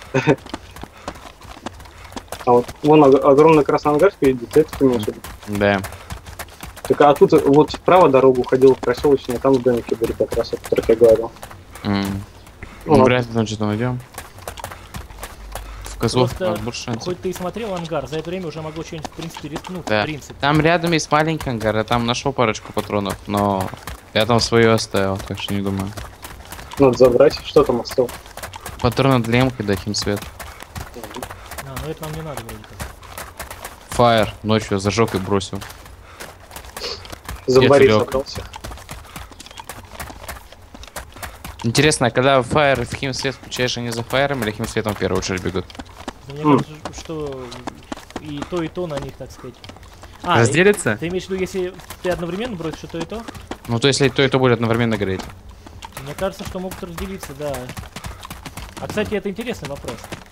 А вот вон огромный красный ангар впереди, ты это имеешь в виду? Да. Так, а тут вот вправо дорогу уходил в проселочный, а там домики были как раз, о которых я говорил. Ну, ладно. вряд ли, значит, найдем. В Козловке у нас Просто, больше шансов. хоть ты и смотрел ангар, за это время уже могло что-нибудь, в принципе, рискнуть, Да. в принципе. Там рядом есть маленький ангар, я там нашел парочку патронов, но я там свою оставил, так что не думаю. Надо забрать, что там осталось? Патроны для эмки, да, химсвет. А, ну это нам не надо вроде как. Фаер ночью зажег и бросил. Зомбарей лёг. собрался. Интересно, а когда фаер в химсвет включаешь, они за фаером или химсветом в первую очередь бегут? Да мне кажется, что и то на них, так сказать. А, Разделится? ты имеешь в виду, если ты одновременно бросишь и то, и то? Ну то если и то будет одновременно гореть. Мне кажется, что могут разделиться, да. А, кстати, это интересный вопрос.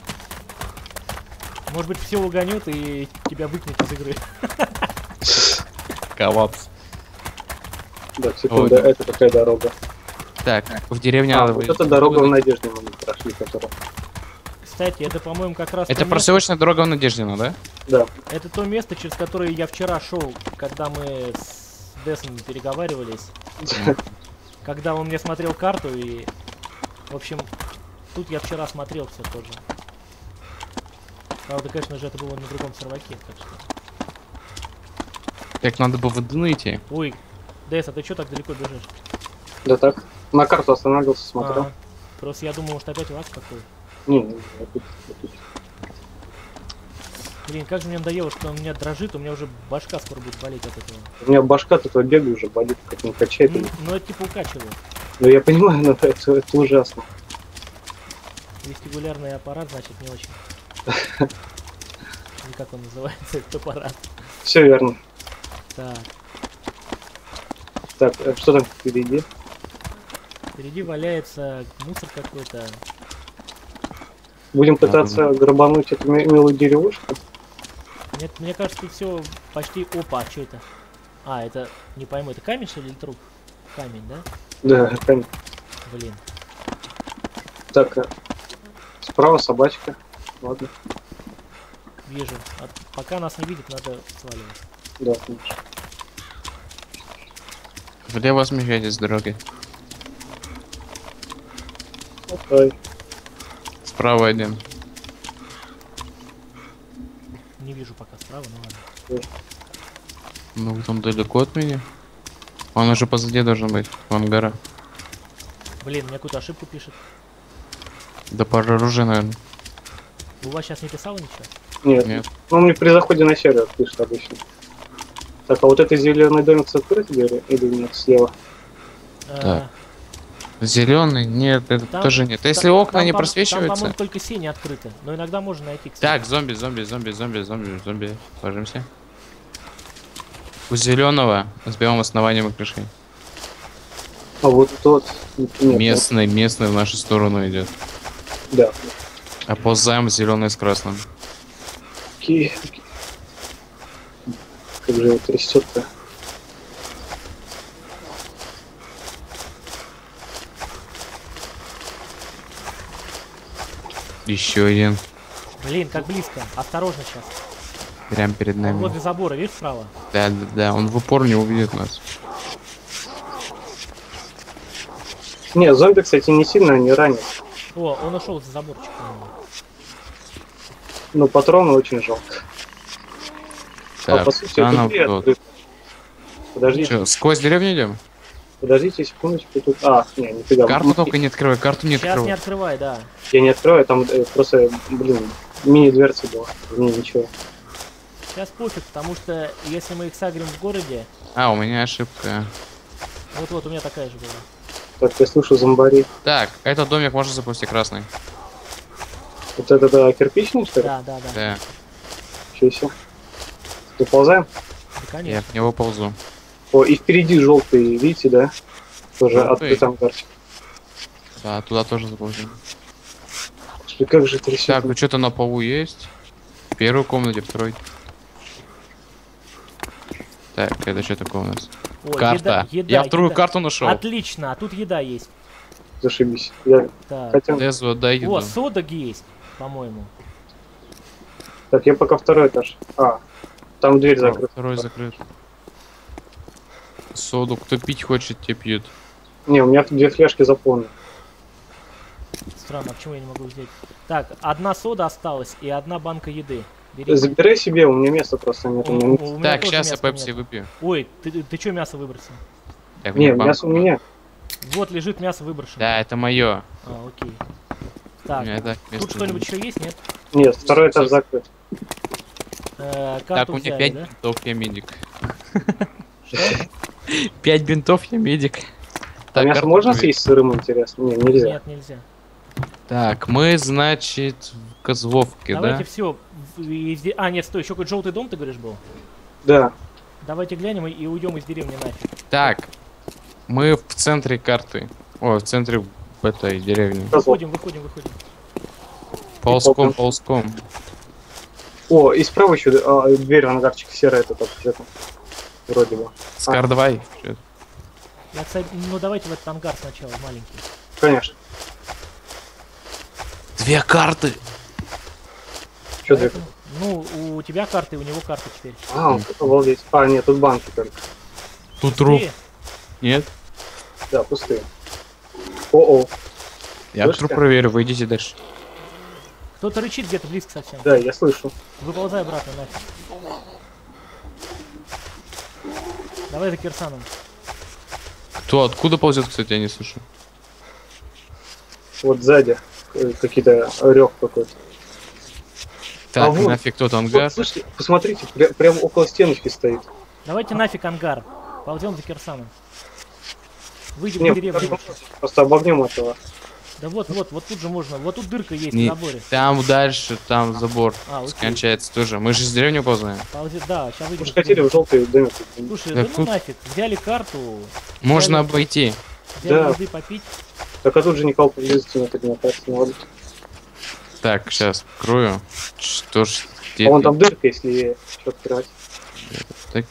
Может быть, все угонют и тебя выкинет из игры. Коллапс. Да, секунда, Ой. это какая дорога? Так, в деревне А, надо вот выйти. эта дорога в Надежде мы прошли, которая. Кстати, это, по-моему, как раз Это то место- проселочная дорога в Надеждино, да? Да. это то место, через которое я вчера шел, когда мы с Десом переговаривались. Когда он мне смотрел карту и... В общем, тут я вчера смотрел все тоже. Правда, конечно же, это было на другом серваке, так что... Так надо бы в Дну идти. Ой, Дес, а ты что так далеко бежишь? Да так. На карту останавливался, смотрел. А, просто я думал, может опять лаг какой. Не, я тут. Блин, как же мне надоело, что он у меня дрожит, у меня уже башка скоро будет болеть от этого. У меня башка тут бегаю уже болит, как не качает. Ну это типа укачивает. Ну я понимаю, но это ужасно. Вестибулярный аппарат, значит, не очень. Или как он называется, этот аппарат. Все верно. Так, Так, что там впереди? впереди валяется мусор какой-то. Будем пытаться грабануть эту милую деревушку. Нет, мне кажется, тут все почти... Опа, что это? А, это, не пойму, это камень, что ли, или труп? Камень, да? Да, там. Блин. Так, справа собачка. Ладно. Вижу. А пока нас не видит, надо сваливать. Да, конечно. Влево смещайтесь с дороги. Окей. Справа один. Не вижу пока справа, ну ладно. Ну вот он далеко от меня. Он уже позади должен быть, в ангара. Блин, мне какую-то ошибку пишет. Да пара оружия, наверное. У вас сейчас не писало ничего? Нет. Нет. Ну, мне при заходе на сервер пишет обычно. Так, а вот этот зеленый домик с открытой дверью или нет, слева? Так. Зеленый? Нет, это Там- тоже нет. Если там- окна там, не там, просвечиваются. по-моему, только сени открыты. Но иногда можно найти, кстати. Так, зомби. Ложимся. У зеленого с белым основанием и крышей. А вот тот... Нет, Местный в нашу сторону идет. Да. Оползаем зеленый с красным. Окей. Как же его трясет-то? Еще один. Блин, как близко. Осторожно сейчас. Прям перед Он нами. возле забора, видишь, справа? Да, он в упор не увидит нас. Не, зомби, кстати, не сильно не ранят. О, он ушел за заборчик. по-моему. Но патроны очень жалко. Так, по сути, а это нам дверь кто? открыта. Подождите, Чё, сквозь деревню идем? подождите секундочку. Тут... А, не, нифига. Карту только не открывай, карту не Сейчас не открывай. открывай, да. Я не открою, там просто, блин, мини-дверца была. Не, ничего. Сейчас пофиг, потому что если мы их сагрим в городе... А, у меня ошибка. Вот-вот, у меня такая же была. Так, я слышу зомбари. Так, этот домик можно запустить красный. Вот это да, кирпичный, что ли? Да, да, да. Да, Ничего себе. Доползаем? Да, я конечно. в него ползу. О, и впереди желтый, видите, да? Тоже Желтый? открыт ангарчик. Да, туда тоже заползем. Слушай, как же трясет. Так, ну что-то на полу есть. В первой комнате, второй. Так, это что такое у нас? О, Карта. еда, Я вторую еда. карту нашел. Отлично, а тут еда есть. Зашибись. Я Так. хотел... Дезу, отдай еду. О, содаг есть, по-моему. Так, я пока второй этаж. А, там дверь закрыта. Второй закрыт. Соду, кто пить хочет, те пьют. Не, у меня тут 2 фляжки заполнены. Странно, а почему я не могу взять? Так, одна сода осталась и одна банка еды. Бери. Забирай себе, у меня места просто нет. У меня Так, тоже сейчас я мяса пепси нет. выпью. Ой, ты что мясо выбросил? Так, Не, мне банку. мясо у меня. Вот лежит мясо выброшено. Да, это мое. А, окей. Так, тут что-нибудь еще есть, нет? Нет, второй этаж закрыт. Карту Так, у меня взяли, 5 да? бинтов, я медик. Что? 5 бинтов, я медик. А мясо карту можно проверь. съесть сырым, интересно? Не, нельзя. Нет, нельзя. Так, мы, значит, в Козловке, Давайте да? все. А, нет, стой, еще какой-то желтый дом, ты говоришь, был? Да. Давайте глянем и уйдем из деревни нафиг. Так, мы в центре карты. О, в центре этой деревни. Козлов. Выходим. Ползком, ползком. О, и справа еще дверь в ангарчик серая тут где-то. Вроде бы. Скар, давай. Я, кстати, ну давайте в этот ангар сначала, маленький. Конечно. 2 карты. Что дверь? Поэтому- Ну, у тебя карты, у него карты теперь. А, вот это обалдеть. А, нет, тут банки только. Тут труп. Ты- Нет? Да, пустые. О-о. Я Слышите? труп проверю, вы идите дальше. Кто-то рычит где-то близко совсем. Да, я слышу. Выползай обратно нафиг. Давай за Кирсаном. Кто, откуда ползет, кстати, я не слышу. Вот сзади какие-то рёв какой-то. Так, вот. нафиг тот ангар. Вот, слушайте, посмотрите, прям около стеночки стоит. Давайте нафиг ангар. Ползем за Кирсаном. Выйдем Не, в деревню. просто обогнем этого. Да вот тут же можно. Вот тут дырка есть Не- в заборе. Там дальше, там забор А, окей. скончается тоже. Мы же из деревни ползаем. Ползи, да, сейчас выйдем. Вы же хотели в желтый домик. Слушай, Да да ну тут- нафиг. Взяли карту, Можно Реально? обойти. взяли Да. еды попить. Так а тут же никого поблизости нет, мне кажется, не ладно. Так, сейчас открою. Что ж, А вон там дырка, если что открывать. так,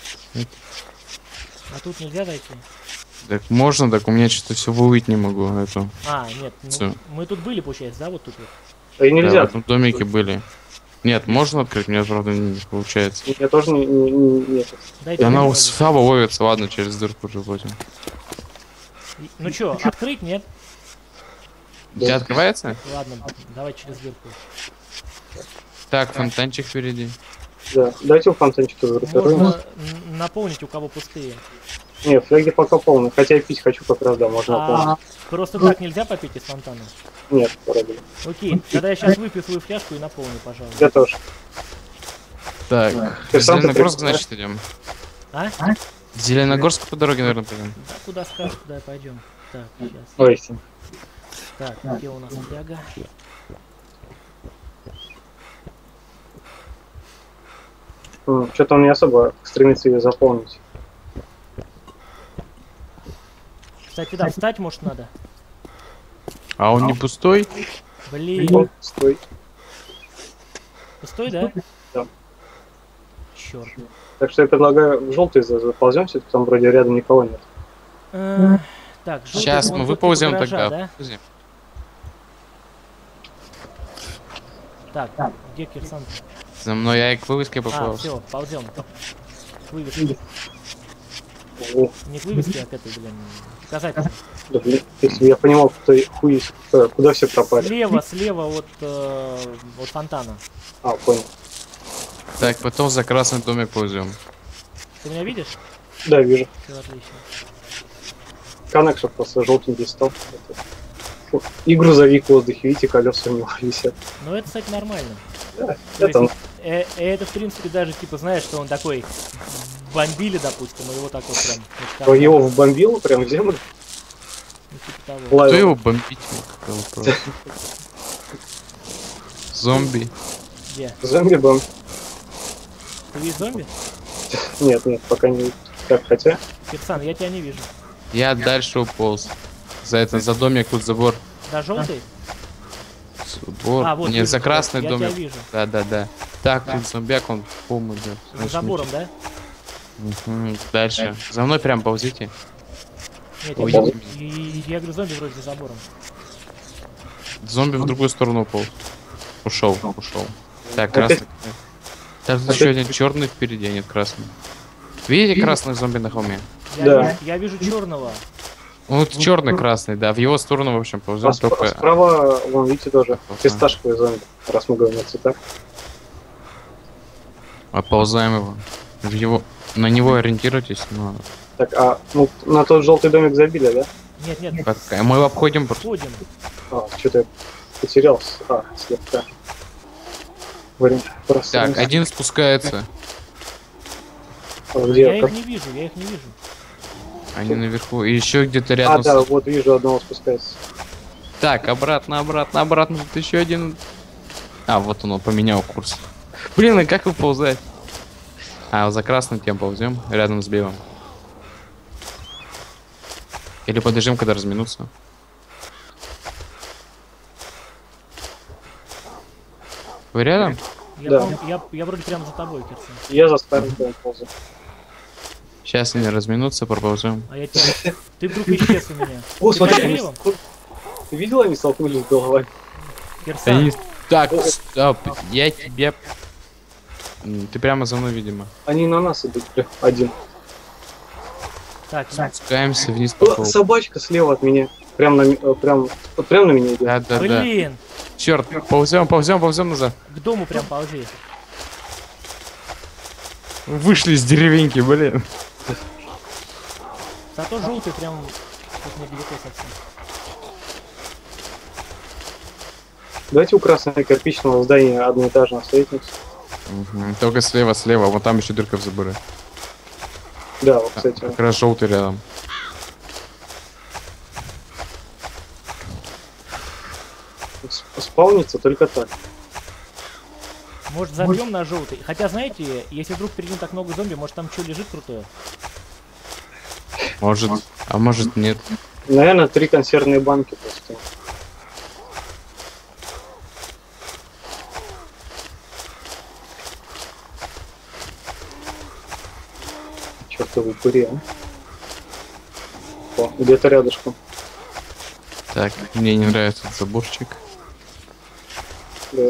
А тут нельзя зайти. так можно, так у меня что-то все вылыть не могу. Эту. А, нет, Всё. мы тут были, получается, да, вот тут вот. А и Да, нельзя. в этом домике были. Нет, можно открыть, у меня правда не получается. Я тоже нет. Дайте И она мне у попробовать. слабо ловится, ладно, через дырку уже будем. Ну чё, открыть? Нет? У тебя открывается? Ладно, давай через дырку. Так, фонтанчик впереди. Да. Дайте у фонтанчика зарубируем. Можно наполнить, у кого пустые. Нет, фляги пока полные. Хотя я пить хочу как раз, да, можно наполнить. Просто так нельзя попить из фонтана. Нет, вроде бы. Окей, тогда я сейчас выпью свою фляжку и наполню, пожалуйста. Я тоже. Так, Кирсан, Зеленогорск, ты- значит, идем. А? Зеленогорск по дороге, наверное, пойдем. Да, куда скажешь, туда и пойдем. Так, сейчас. Ой, Так, где у нас фляга? что-то он не особо стремится ее заполнить. Кстати, да, встать, может, надо. А он не пустой? Блин, Стой. пустой, да? Да. Черт. Так что я предлагаю в желтый заползем, все-таки там вроде рядом никого нет. Так, желтый, Сейчас вон мы тот выползем типа гаража, тогда. да? Выползем. Так, где Кирсан? За мной я и к вывеске А, попал. все, ползем. К вывеске. О, Не к вывеске, а к этой, блин. Показательно. да, блин, если бы я понимал, куда все пропали. Слева от фонтана. А, понял. Так, потом за красный домик ползем. Ты меня видишь? Да, вижу. Все отлично. Коннекшн просто желтенький стал. Фу. И грузовик в воздухе, видите, колеса у него висят. Ну это, кстати, нормально. Да, То это есть, это, в принципе, даже, типа, знаешь, что он такой бомбили, допустим, и его так вот прям... он его вбомбил прям в землю. Ну, типа того. Кто Лавил. его бомбить мог? Это вопрос. Зомби. Где? Зомби-бомб. Ты видишь зомби? Нет, пока не. Так, хотя. Кирсан, я тебя не вижу. Я дальше уполз. За домик тут забор. Да, желтый? Забор. А, вот, Нет, вижу, за красный я домик. тебя вижу. Да. Так, тут зомбяк, он пом идет. За забором, да? Дальше. За мной прям ползите. Нет, Увидите я говорю, зомби вроде за забором. Зомби в другую сторону уполз. Ушел. Так, Опять? красный. Так, тут еще один черный впереди, а нет красный. Видите красный зомби на холме? Да. Я вижу черного. Ну, вот черный красный, да. В его сторону, в общем, ползем только. Справа, вон, видите, тоже фисташковый зомби, раз мы говорим о цветах. Оползаем его. На него ориентируйтесь, но. Так, ну, на тот желтый домик забили, да? Нет, Мы его обходим просто. ходим. Что-то я потерялся. Слегка. Время просто. Так, один спускается. Где? Я их не вижу. Они наверху. И еще где-то рядом. Да, вот вижу, одного спускается. Так, обратно. Тут еще один. А, вот он поменял курс. Блин, а как выползать? За красным тем ползем, рядом с белым. Или подождем, когда разминутся. Вы рядом? Да. Я вроде прямо за тобой, Кирсан. Я за старым домом ползу. Сейчас они разминутся, проползем. А я тебя... Ты вдруг исчез у меня. О, Ты смотри, под они деревом? Ты видел, они столкнулись головой? Кирсан, Так, стоп, я тебя... Ты прямо за мной, видимо. Они на нас идут, один. так, Спускаемся вниз по полу. Собачка слева от меня. Прям на меня идет. Да. блин, Черт, ползем назад. к дому прям ползи. Вышли из деревеньки, блин. Зато желтый прям тут недалеко совсем. Давайте у красного кирпичного здания одноэтажного встретимся. Только слева, вон там еще дырка в заборе. Да, вот, кстати. Как раз желтый рядом. Спаунится только так. Может забьем на желтый? Хотя, знаете, если вдруг перед ним так много зомби, может там что лежит крутое? Может, а может нет. Наверное, 3 консервные банки просто. Чёртовы упыри, а. О, где-то рядышком. Так, мне не нравится этот заборчик. Да.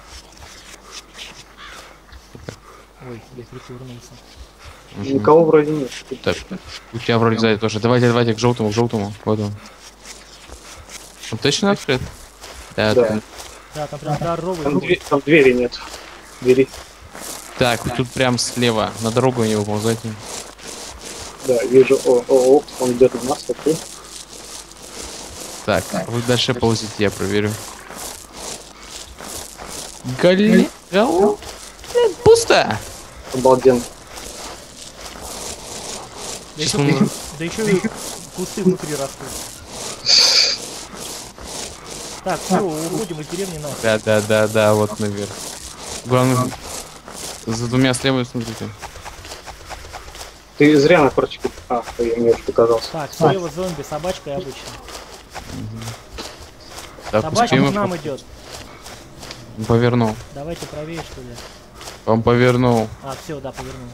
Ой, я перекувырнулся. Никого вроде нет. Так, у тебя вроде сзади тоже. Давайте к желтому. Вот он. Он точно открыт? Да. Да. Да, там прям здоровый. Там, был. там двери нет. Двери. Так, тут прям слева. На дорогу не выползайте. Да, вижу. О, он где-то у нас такой. Так, вы дальше ползите, я проверю. Пусто! Обалденно. Да Сейчас еще, мы- да еще и кусты внутри растут. Так, все, уходим из деревни на. Да, вот наверх. Главное, за двумя слева смотрите. Ты зря на корчике. А, я мне уже показался. Так, слева зомби, собачка и обычно. Так, Собачка успеем к нам идет. Повернул. Давайте правее, что ли. Он повернул. А, все, да, повернул.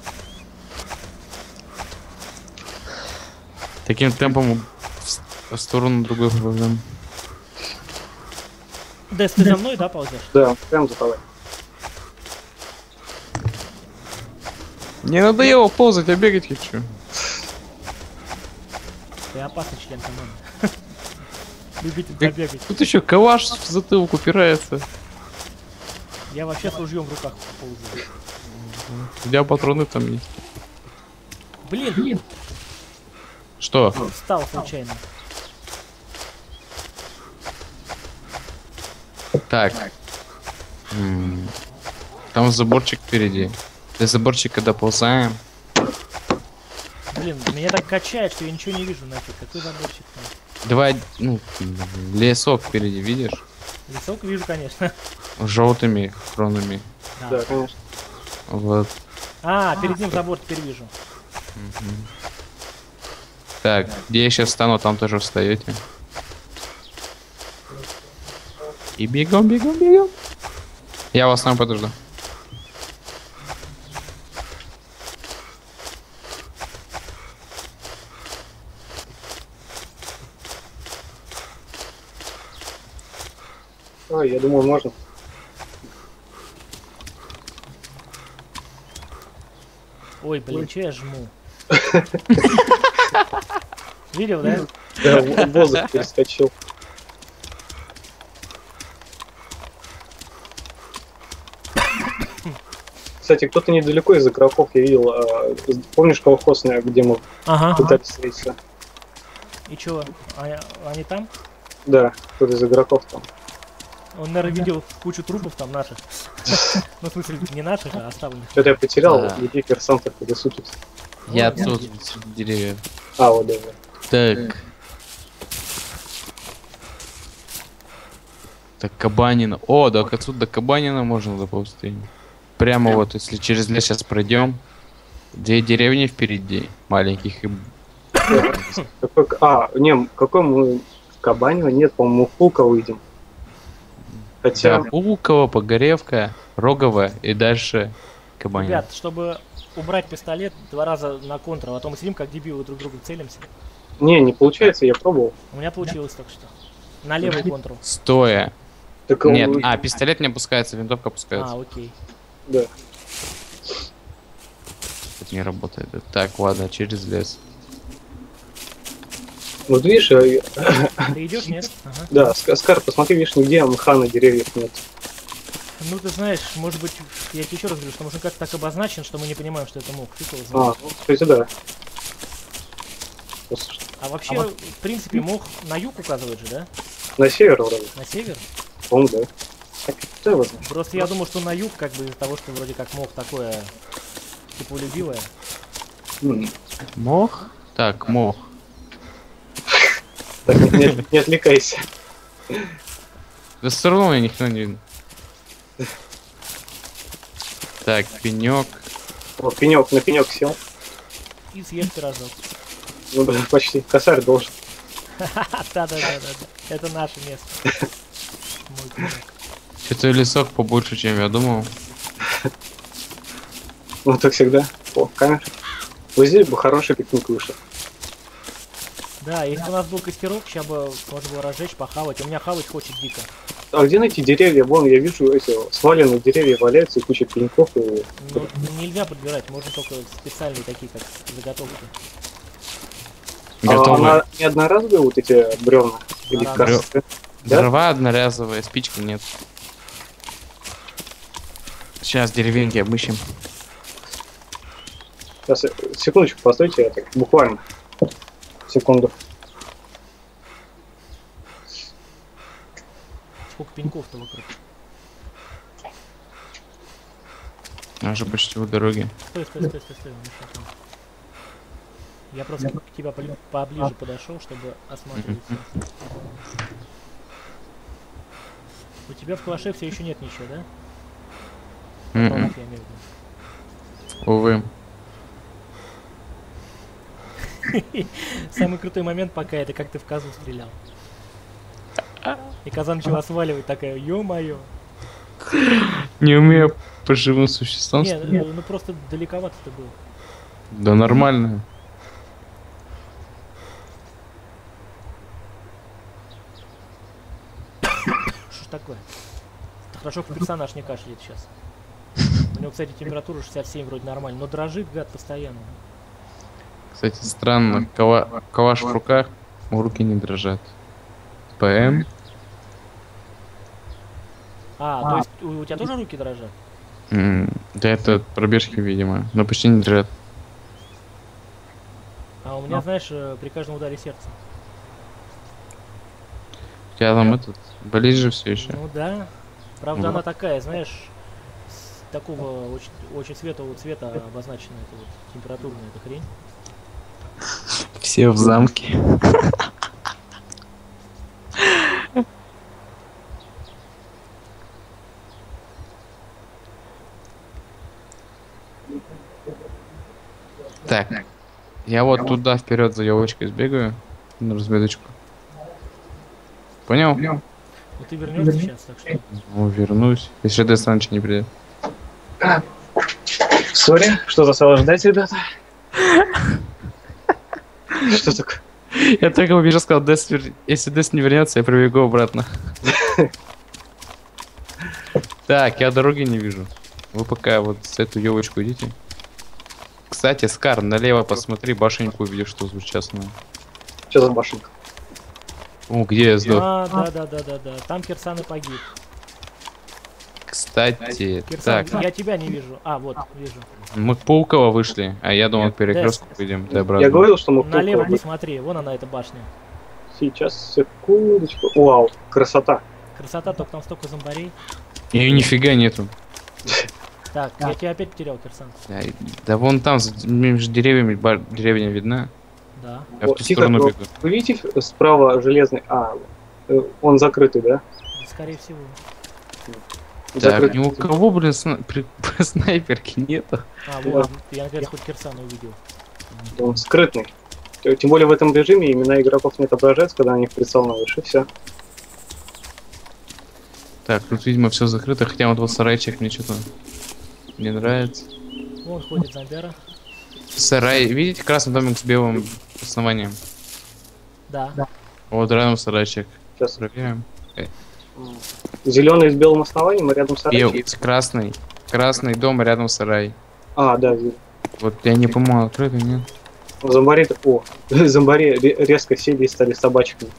Таким темпом в сторону другой проблем. Дэс, ты за мной, да, ползешь? Да, прям за тобой. Не надоело ползать, а бегать хочу. Ты опасный член команды. Любитель побегать. Тут еще калаш в затылок упирается. Я вообще с ружьем в руках ползаю. У тебя патроны там есть. Блин, Что? встал случайно. Так. Там заборчик впереди. Для заборчика доползаем. Блин, меня так качает, что я ничего не вижу нафиг. Какой заборчик там? Давай, ну, лесок впереди, видишь? Лесок вижу, конечно. Желтыми хронами. Да, конечно. Вот. А, перед ним забор теперь вижу. Так, где я сейчас встану, там тоже встаете. И бегом. Я вас там подожду. Ой, я думал, можно. Ой, блин, че я жму? Видел, да? Да, воздух перескочил. Кстати, кто-то недалеко из игроков я видел. Помнишь колхозная, где мы Ага. пытались встретиться? И чё? Они там? Да, кто-то из игроков там. Он, наверное, видел кучу трупов там наших. Ну, в смысле, не наших, а оставленных. Что-то я потерял Да. людей персантов или суток. Я Вот, тут среди деревьев. А, вот, да. Так. Так, Кабанина. О, да, отсюда до Кабанина можно доползти. Прямо вот, если через лес сейчас пройдем. 2 деревни впереди, маленьких и... Какой мы в Кабанево? Нет, по-моему, в Пулково выйдем. Хотя, Да, Пулково, Погоревка, Рогово и дальше Кабанина. Ребят, чтобы убрать пистолет 2 раза на контрол, а то мы сидим как дебилы друг друга целимся. не получается, я пробовал. У меня получилось только что. На левый контрол. Стоя. Так, Нет, пистолет не опускается, винтовка опускается. А, окей. Да. Это не работает. Так, ладно, через лес. Вот видишь, Ты идешь, нет? Ага. да, Скар, посмотри, видишь, нигде мха на деревьях нет. Ну, ты знаешь, может быть, я тебе еще раз говорю, что может как-то так обозначен, что мы не понимаем, что это мог. Фиг его знает. Ну, кстати, да. А вообще, в принципе, мох на юг указывает же, да? На север вроде, На север? по-моему, да. Так, кто его знает? Просто я думал, что на юг, как бы из-за того, что вроде как мох такое теплолюбивое. Мох? Так, мох. Так, не отвлекайся. Да все равно я никто не видно. Так, пенек. Вот, пенек, на пенек сел. И съешь пирожок. Ну, да, почти. Косарь должен. Да-да-да. Это наше место. Мой пирог. Что-то лесок побольше, чем я думал. Ну, так всегда. О, камера. Вот здесь бы хороший пикник вышел. Да, если бы у нас был костерок, сейчас бы можно было разжечь, похавать. У меня хавать хочет дико. А где найти деревья? Вон, я вижу эти сваленные деревья валяются, и куча пеньков. И... Ну, нельзя подбирать, можно только специальные такие, как заготовки. Готово. Не одноразовые вот эти бревна? Или Одноразовые. кассы? Да? Дрова одноразовая, спички нет. Сейчас деревеньки обыщем. Сейчас, секундочку, постойте, я так, буквально. Секунду. Сколько пеньков-то вокруг? Я же почти у дороги. Стой, он еще там. Я просто к тебя поближе подошел, чтобы осматривать всё. У тебя в калаше все еще нет ничего, да? Патронов, я имею в виду. Увы. Самый крутой момент пока это как ты в козу стрелял. И коза начала сваливать, такая, ё-моё. Не умею по живым существам. Не, ну просто далековато ты был. Да нормально. Что ж такое? Хорошо, что персонаж не кашляет сейчас. У него, кстати, температура 67 вроде нормально, но дрожит гад постоянно. Кстати, странно. Калаш в руках, руки не дрожат. ПМ. То есть у тебя тоже руки дрожат? Да это пробежки, видимо. Но почти не дрожат. А у меня, знаешь, при каждом ударе сердца. У тебя там этот, болит же все еще. Ну да. Правда, она такая, знаешь, с такого очень светлого цвета обозначена эта вот температурная эта хрень. Все в замке. Так, я вот туда вперед за елочкой сбегаю на разведочку. Понял? Ну ты вернешься сейчас, так что. Ну, вернусь. Если Дэс раньше не придет. Сори, что заставило ждать, ребята? Что такое? Я только убежал, сказал, если Дэс не вернется, я пробегу обратно. Так, я дороги не вижу. Вы пока вот с эту елочку идите. Кстати, Скар, налево посмотри, башеньку увидишь, что звучасную. Что за башенка? О, где я сдох? Да. Там Кирсан и погиб. Кстати, Кирсан, так, я тебя не вижу. А, вот, вижу. мы к Паукова вышли, а я думал, к перекрестку пойдем. Ты обратно. Я говорил, что мы Налево посмотри, вон она, эта башня. Сейчас, секундочку. Вау, красота. Красота, только там столько зомбарей. Ее нифига нету. Так, я тебя опять потерял, Кирсан. Да вон там, между деревьями, деревня видна. Да. Я в ту сторону бегу. Вы видите справа железный... он закрытый, да? Скорее всего. Так, ни у кого, блин, снайперки нету. А, вот, я наконец хоть Кирсана увидел. Он скрытный. Тем более в этом режиме имена игроков не отображаются, когда на них прицел на выше, все. Так, тут, видимо, все закрыто, хотя вот сарайчик мне что-то не нравится. Вон ходит зомбера. Сарай, видите красный домик с белым основанием? Да. Вот рядом сарайчик. Сейчас. Проверяем. Зеленый с белым основанием, и рядом сарайчик. Красный дом, рядом сарай. Да, видно. Вот я не помню, открыто, нет? Зомбари, зомбари резко сели и стали собачками.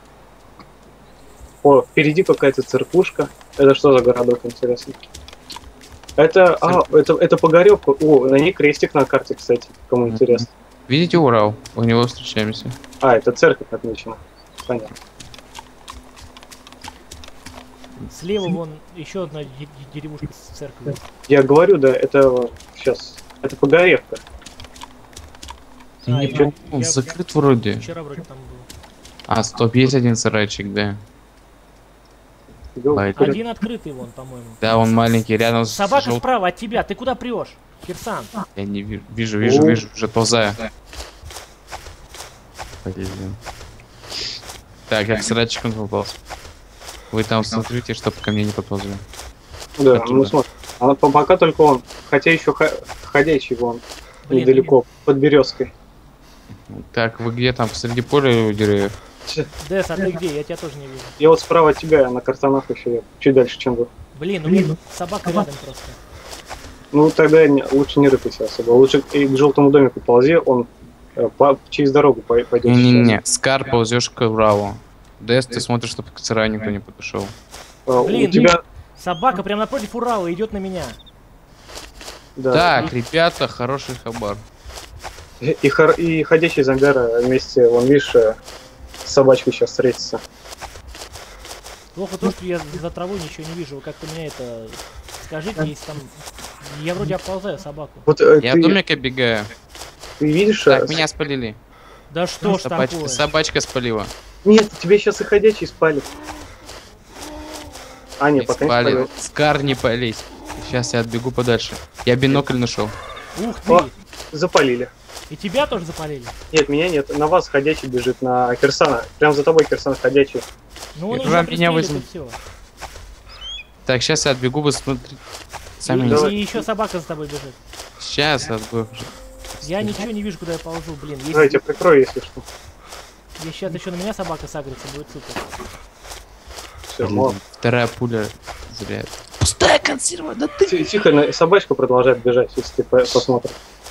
Впереди какая-то церквушка. Это что за городок, интересно? Это Погоревка. На ней крестик на карте, кстати, кому интересно. Видите Урал? У него встречаемся. Это церковь отмечена. Понятно. Слева вон еще одна деревушка с церковью. Я говорю, да, это сейчас. Это Погоревка. Он закрыт вроде. Вчера вроде там был. Стоп, есть один сарайчик, да. Один открытый вон, по-моему. Да, он маленький, рядом с... Собака справа от тебя, ты куда прешь? Кирсан. Я не вижу, уже ползаю. Блин. Так, я к сарайчику попался. Вы там смотрите, чтобы ко мне не подползли. Да, ну смотри. Пока только он. Хотя еще ходячий вон. Недалеко, под березкой. Так, вы где там, посреди поля у деревьев? Дэс, а ты где? Я тебя тоже не вижу. Я вот справа от тебя, на картонах еще, чуть дальше, чем вы. Блин, у меня собака рядом просто. Ну тогда лучше не рыпайся особо. Лучше к желтому домику ползи, он через дорогу пойдет. Не-не-не, Скар ползешь к Уралу. Дэс, ты смотришь, чтобы к сараю никто не подошел. Блин, у тебя... собака прямо напротив Урала идет на меня. Да. Так, ребята, хороший хабар. И ходячий зомбяра вместе, вон видишь, с собачкой сейчас встретится. Плохо то, что я за травой ничего не вижу. Вы как-то меня это... Скажите, если там Я вроде оползаю собаку. Вот Я в домик оббегаю. ты видишь? Так, меня спалили. Да что ж такое? Собачка спалила. Нет, тебе сейчас и ходячий спалит. А, нет, Их пока не спалит. спалил. Скар не пались. Сейчас я отбегу подальше. Я бинокль нашел. Ух ты! О, запалили. И тебя тоже запалили? Нет, меня нет. На вас ходячий бежит, на Кирсана. Прям за тобой Кирсан ходячий. Ну он Я уже меня возьму. все. Так, сейчас я отбегу, вы смотрите. Сами И, не давай. и еще собака за тобой бежит. Сейчас отбегу. Я ничего не вижу, куда я ползу, блин. Если, Давай, я тебя прикрою, если что. если сейчас еще на меня собака сагрится, будет супер. Все, ладно. Вторая пуля зря. Пустая консерва, да ты. Тихо, собачка продолжает бежать, если ты посмотришь.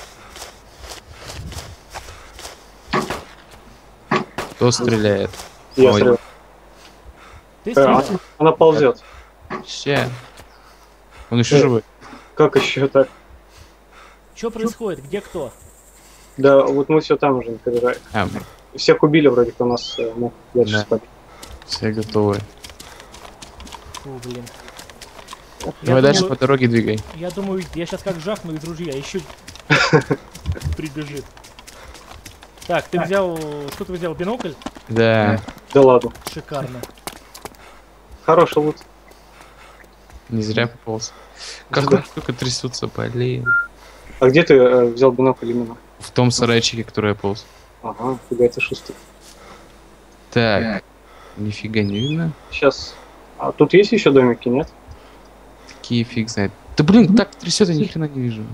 Кто стреляет? Я Ой. срываю. Ты стрелял? Она ползет. Ща. Он еще живой. Как еще так? Что происходит? Где кто? Да, вот мы все там уже не переживаем. А, Всех убили вроде как у нас, ну, дальше Да. спать. все готовы. Фу, блин. Давай дальше по дороге двигай. Я думаю, я сейчас как жахну из ружья, еще прибежит. Так, ты взял... Что ты взял? Бинокль? Да, Да ладно. Шикарно. Хороший лут. не зря пополз. Как Да. он только трясутся, блин. А где ты взял бинокль именно? В том сарайчике, который я полз. Ага, фига это шустрый. Так, нифига не видно. Сейчас. А тут есть еще домики, нет? Такие фиг знает. Да блин, так трясет, я ни хрена не вижу.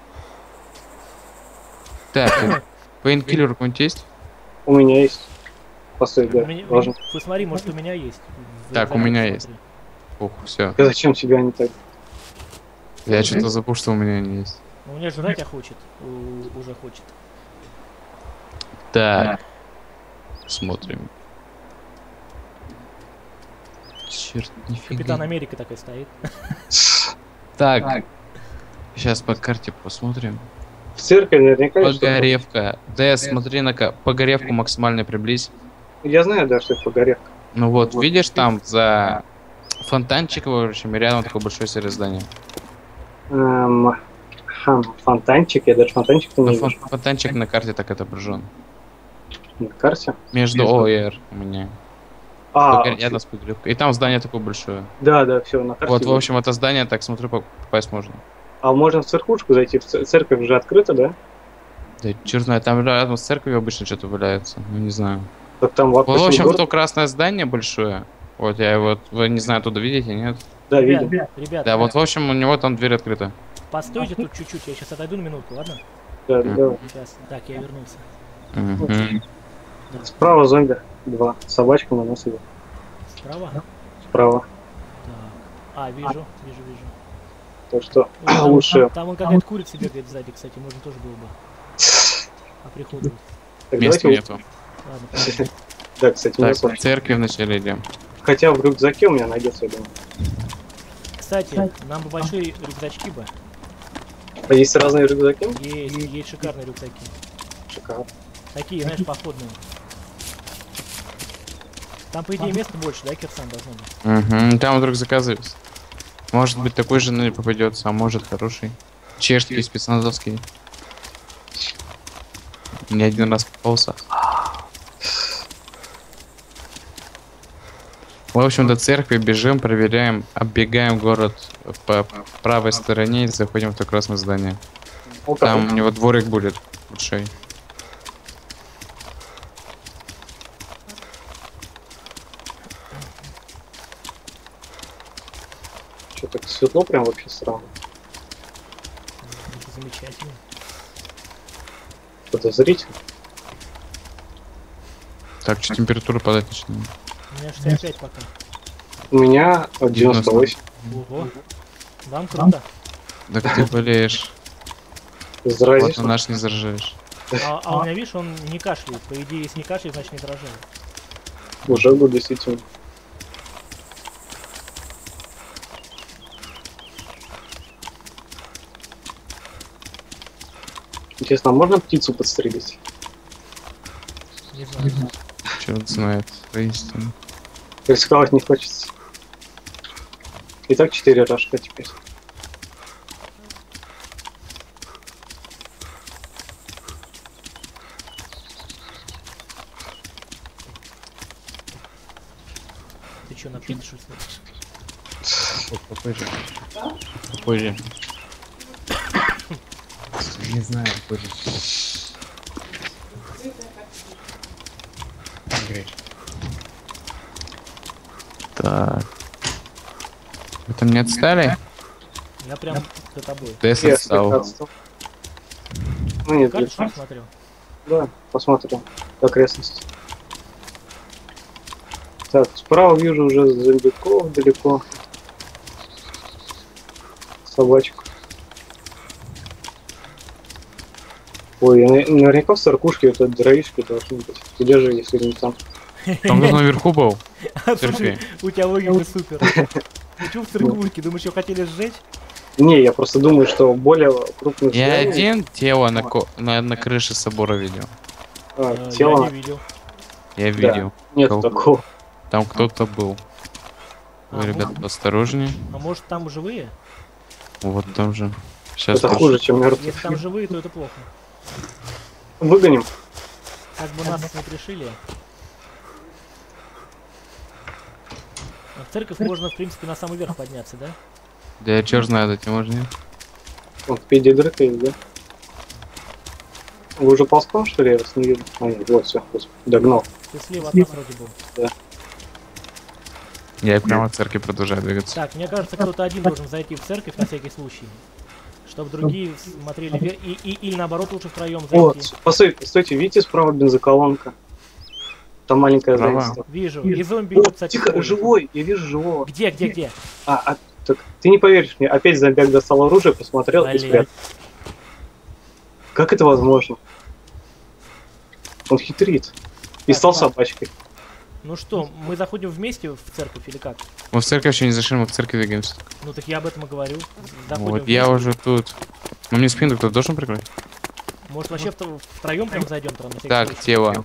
Так, пейнкиллер какой-нибудь есть? У меня есть. Постой, да, должен. Посмотри, может у меня есть. Так, у меня есть. Ох, все. Да зачем тебе они так? Я что-то забыл, что у меня они есть. У меня жрать хочет. Уже хочет. Так. Смотрим. Черт, Капитан нифига. Америка такой стоит. Так. Сейчас по карте посмотрим. В церкви наверняка есть что-то. Погоревка. Да, смотри на Погоревку максимально приблизь. Я знаю, да, что это погоревка. Ну вот, видишь там за фонтанчиком, в общем, и рядом такое большое серое здание. Фонтанчик, я даже фонтанчик-то Ну, не вижу. фонтанчик на карте так отображен. На карте? Между О и Р у меня. А, Рядом с Погоревкой. И там здание такое большое. да, все, на карте. Вот, в вижу. общем, это здание, так смотрю, попасть можно. А можно в церквушку зайти? Церковь уже открыта, да? Да черт знает, там рядом с церковью обычно что-то валяется. Ну не знаю. Так там Вот, в вопросе общем, город. то красное здание большое. Вот я его, вы не знаю, оттуда видите, нет? Да, видим. Ребят, Да, вот в общем у него там дверь открыта. постойте тут чуть-чуть, я сейчас отойду на минутку, ладно? Да, да. Сейчас. Так, я вернулся. Мгм. Справа зомби. 2. Собачка на нас идет. Справа? Справа. Так. А, вижу. Так что Там- лучше. Там вон какая-то курица бегает сзади, кстати, можно тоже было бы оприходовать. Так, Места давайте... нету. Ладно, подожди. Да, кстати, Так, нету. в церкви вначале идем. Хотя в рюкзаке у меня найдется, я думаю. Кстати, нам бы большие рюкзачки бы. А есть разные рюкзаки? Есть шикарные рюкзаки. Шикарно. Такие, знаешь, походные. Там, по идее, места больше, да, Кирсан, должно быть? Угу. Там вдруг заказывается. Может быть такой же не попадется, а может хороший. Чешский, спецназовский. Не один раз попался. В общем, до церкви бежим, проверяем, оббегаем город по правой стороне и заходим в то красное здание. Вот Там так. у него дворик будет большой. Что так светло прям вообще странно. Это замечательно. Подозрительно. Так, что температура падать начинает. У меня 65 пока. У меня 98. Ого. Вам круто. Так ты болеешь. Вот Заразишь? на наш не заражаешь. А у меня, видишь, он не кашляет. По идее, если не кашляет, значит не заражает. Уже будет действительно. Интересно, а можно птицу подстрелить? Не знаю. Черт знает. Воистину. Рисковать не хочется. Итак, 4 рожка теперь. Ты что, на птицу что ли? Попозже. Попозже. Не знаю, попозже. Так. Вы там не отстали? Я прям за тобой. Тесс Я отстал. слегка отстал. Ну нет, Карту нет. посмотрел. Да, посмотрим окрестности. Так, справа вижу уже зомбиков далеко. Собачку. Ой, наверняка в церквушке это дровишки должны быть. Где же, если не там? Там кто наверху был? Слушай, Церкви. у тебя логика супер. Ты что в церквушке? Думаешь, ее хотели сжечь? Не, я просто думаю, что более крупных Я зданий- один тело на крыше собора видел. А, Я тело. не видел. Я видел. Нет Кого? такого. Там кто-то был. А, Вы, ребята, осторожнее. А может там живые? Вот там же. Сейчас Это хуже, чем мертвый. Если там живые, то это плохо. Выгоним. Как бы нас не пришили. А в церковь можно, в принципе, на самый верх подняться, да? Да я чё знаю, эти можно. Вот впереди дырка есть, да? Вы уже ползком, что ли? Я вас не вижу. А, нет, вот все, догнал. Ты слева от нас вроде был. Я прямо к церкви продолжаю двигаться. Так, мне кажется, кто-то один должен зайти в церковь на всякий случай. Чтобы другие смотрели вверх. Или наоборот, лучше втроем О, зайти. постойте, стойте, видите справа бензоколонка? Там маленькая Справа? зайца. Вижу. И зомби О, идет, кстати. тихо, ходит. живой, я вижу живого. Где? Так, ты не поверишь мне, опять зомбяк достал оружие, посмотрел и Блин. спрятал. Как это возможно? Он хитрит. И Так, стал ладно. собачкой. Ну что, мы заходим вместе в церковь или как? Мы в церковь еще не зашли, мы к церкви двигаемся. Ну так я об этом и говорю. Заходим Вот, я вместе. уже тут. Ну мне спину кто-то должен прикрыть? Может вообще втроем прям зайдем там на всякий Так, случай? тело.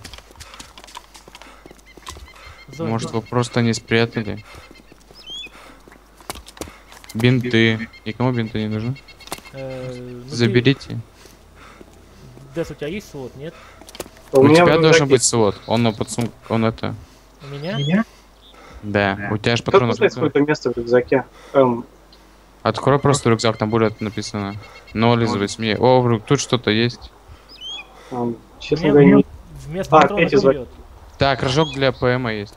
Зомби. Может вы просто не спрятали? Бинты. Никому бинты не нужны? Ну ты- Заберите. Дес, у тебя есть свод, нет? У меня тебя в должен рюкзаке- быть свод. Он на подсумке. Он это. У меня? Да. У тебя же Как патронов узнать нет. какое-то место в рюкзаке? Открой просто рюкзак, там будет написано 0 из 8. О, тут что-то есть. Честно Мне говоря, не... вместо А, патронов опять из- вперед. Так, рожок для ПМа есть.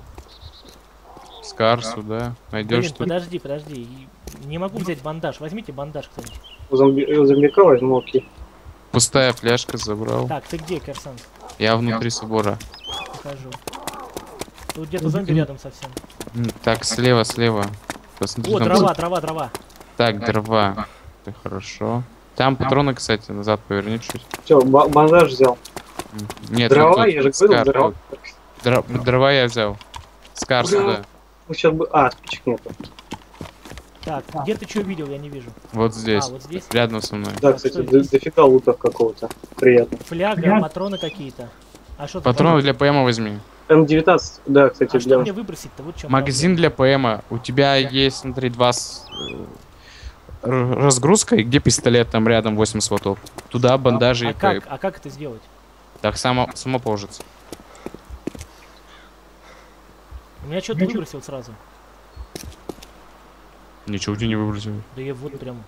Скар сюда. Найдешь Блин, тут. подожди. Не могу взять бандаж. Возьмите бандаж, кстати. у зомбика возьму, окей. Пустая фляжка забрал. Так, ты где, Керсан? Я внутри собора. Покажу. Тут где-то зомби рядом совсем. Так, слева. Посмотри, О, там- дрова. Так, дрова. Это хорошо. Там патроны, кстати, назад поверни чуть. Все, бандаж взял. Нет, Дрова, вот тут я же скар, говорил, дрова. Дрова я взял. Скар Ура. сюда. Ну, сейчас бы... А, спичек нету. Так, где ты что видел, я не вижу. Вот здесь. А, вот здесь. Рядом со мной. Да, Так, кстати, что здесь? дофига лутов какого-то. Приятно. Фляга, патроны какие-то. А что Патроны для ПМа возьми. М19, да, кстати, А что для... мне выбросить-то? Вот в чем Магазин для ПМа. У тебя есть, смотри, два с разгрузкой, где пистолет, там рядом 8 слотов. Туда бандажи и проблема. А как это сделать? Так, само положится. У меня что-то выбросил сразу. Ничего у тебя не выбросил. Да я вот прям...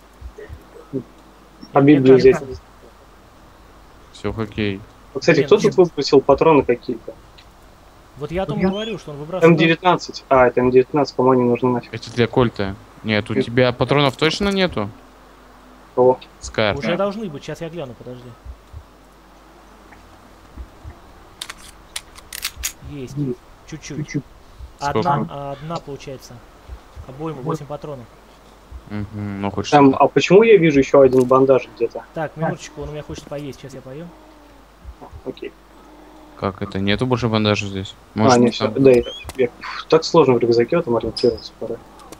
А Мне Библию взять. кажется, Все, окей. Кстати, Блин, кто ну тут выбросил патроны какие-то? Вот я о том и говорю, что он выбрасывает... М19. А, это М19, по-моему, не нужно нафиг. Это для кольта. Нет, у тебя патронов точно нету? Кого? Скар. Уже должны быть, сейчас я гляну, подожди. Есть. Чуть-чуть. Одна получается. Обойма 8 патронов. Мгм, ну хоть Там, что-то. а почему я вижу еще один бандаж где-то? Так, минуточку, он у меня хочет поесть. Сейчас я поем. Окей. Как это? Нету больше бандажа здесь? Может, не не все. там? Да, так сложно в рюкзаке там ориентироваться порой.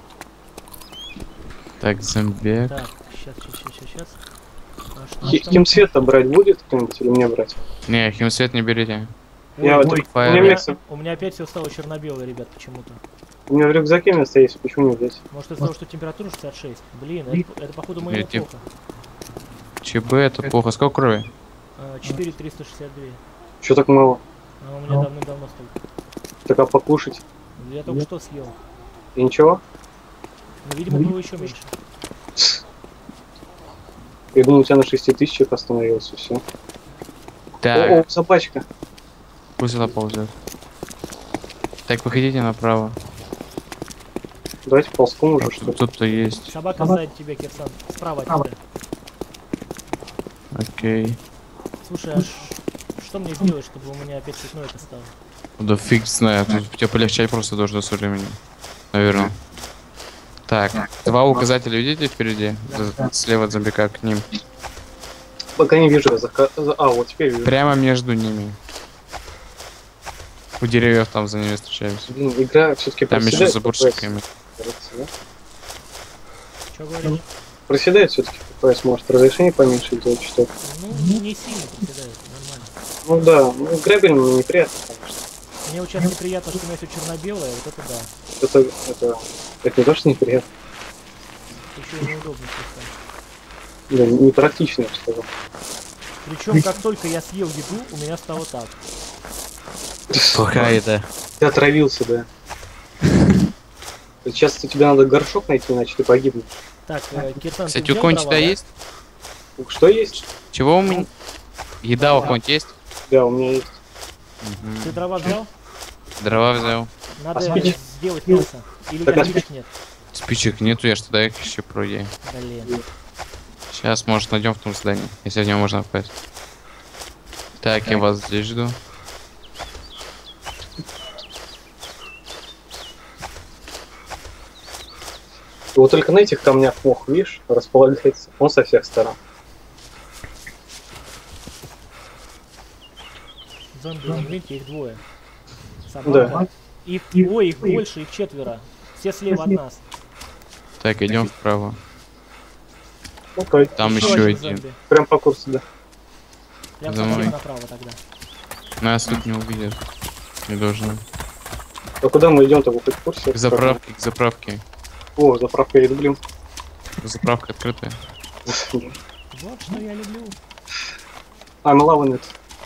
Так, зомбяк. Так, сейчас. А что там? Химсвет-то брать будет кто-нибудь или мне брать? Не, химсвет не берите. Я вот- фаер. у меня У меня, вместо- у меня опять все стало черно-белое, ребят, почему-то. У меня в рюкзаке место есть, почему не взять? Может из-за того, что температура 66. Блин, это походу моему Я плохо. ЧБ это плохо. Сколько крови? 4362. Что так мало? А у меня давным-давно столько. Так а покушать? Я только что съел. И ничего? Ну, видимо, было еще меньше. Я думал, у тебя на 6000 остановился, все. Так, О, собачка. пусть она ползет. Так, выходите направо. Давайте ползком уже, что ли. Тут-то есть. Собака сзади тебя, Кирсан. Справа от тебя. Окей. Слушай, а что мне сделать, чтобы у меня опять цветное это стало? Да фиг знает, тут тебе полегчать просто должно со временем. Наверное. Так, два указателя видите впереди? Слева от зомбика к ним. Пока не вижу. А, вот теперь вижу. Прямо между ними. У деревьев там за ними встречаемся. Блин, игра все-таки Там между заборчиками. Что говоришь? Проседает все-таки FPS, может разрешение поменьше сделать что-то. Ну, не сильно проседает, нормально. Ну да, ну играбельно, но неприятно, конечно. Мне вот сейчас неприятно, что у меня все черно-белое, вот это да. Это не то, что неприятно. Еще и неудобно слегка. Да, непрактично, я бы сказал. Причем, как только я съел еду, у меня стало так. Плохая еда. Ты отравился, да. Сейчас тебе надо горшок найти, иначе ты погибнешь. Так, Кирсан, Кстати, у кого-нибудь тебя есть? Что есть? Чего у меня? Еда у кого-нибудь есть? Да, у меня есть. Ты дрова взял? Дрова взял. Надо спичек? сделать мясо. Или у Так, тебя а спичек нет? Спичек нету, я ж тогда их еще пройду. Блин. Сейчас, может, найдем в том здании, если в него можно попасть. Так, я вас здесь жду. И вот только на этих камнях мох, видишь, располагается. Он со всех сторон. Зомби, вон, видите, их двое. Собака. Их, ой, их больше, их четверо. Все слева от нас. Так, идем вправо. Окей. Там еще один. зомби. Прям по курсу, да. Прям Давай. совсем направо тогда. Нас тут не увидят. Не должны. А куда мы идем-то, вы хоть в курсе? К заправке, к заправке. О, заправка я люблю. Заправка открытая. Вот что я люблю. I'm loving it.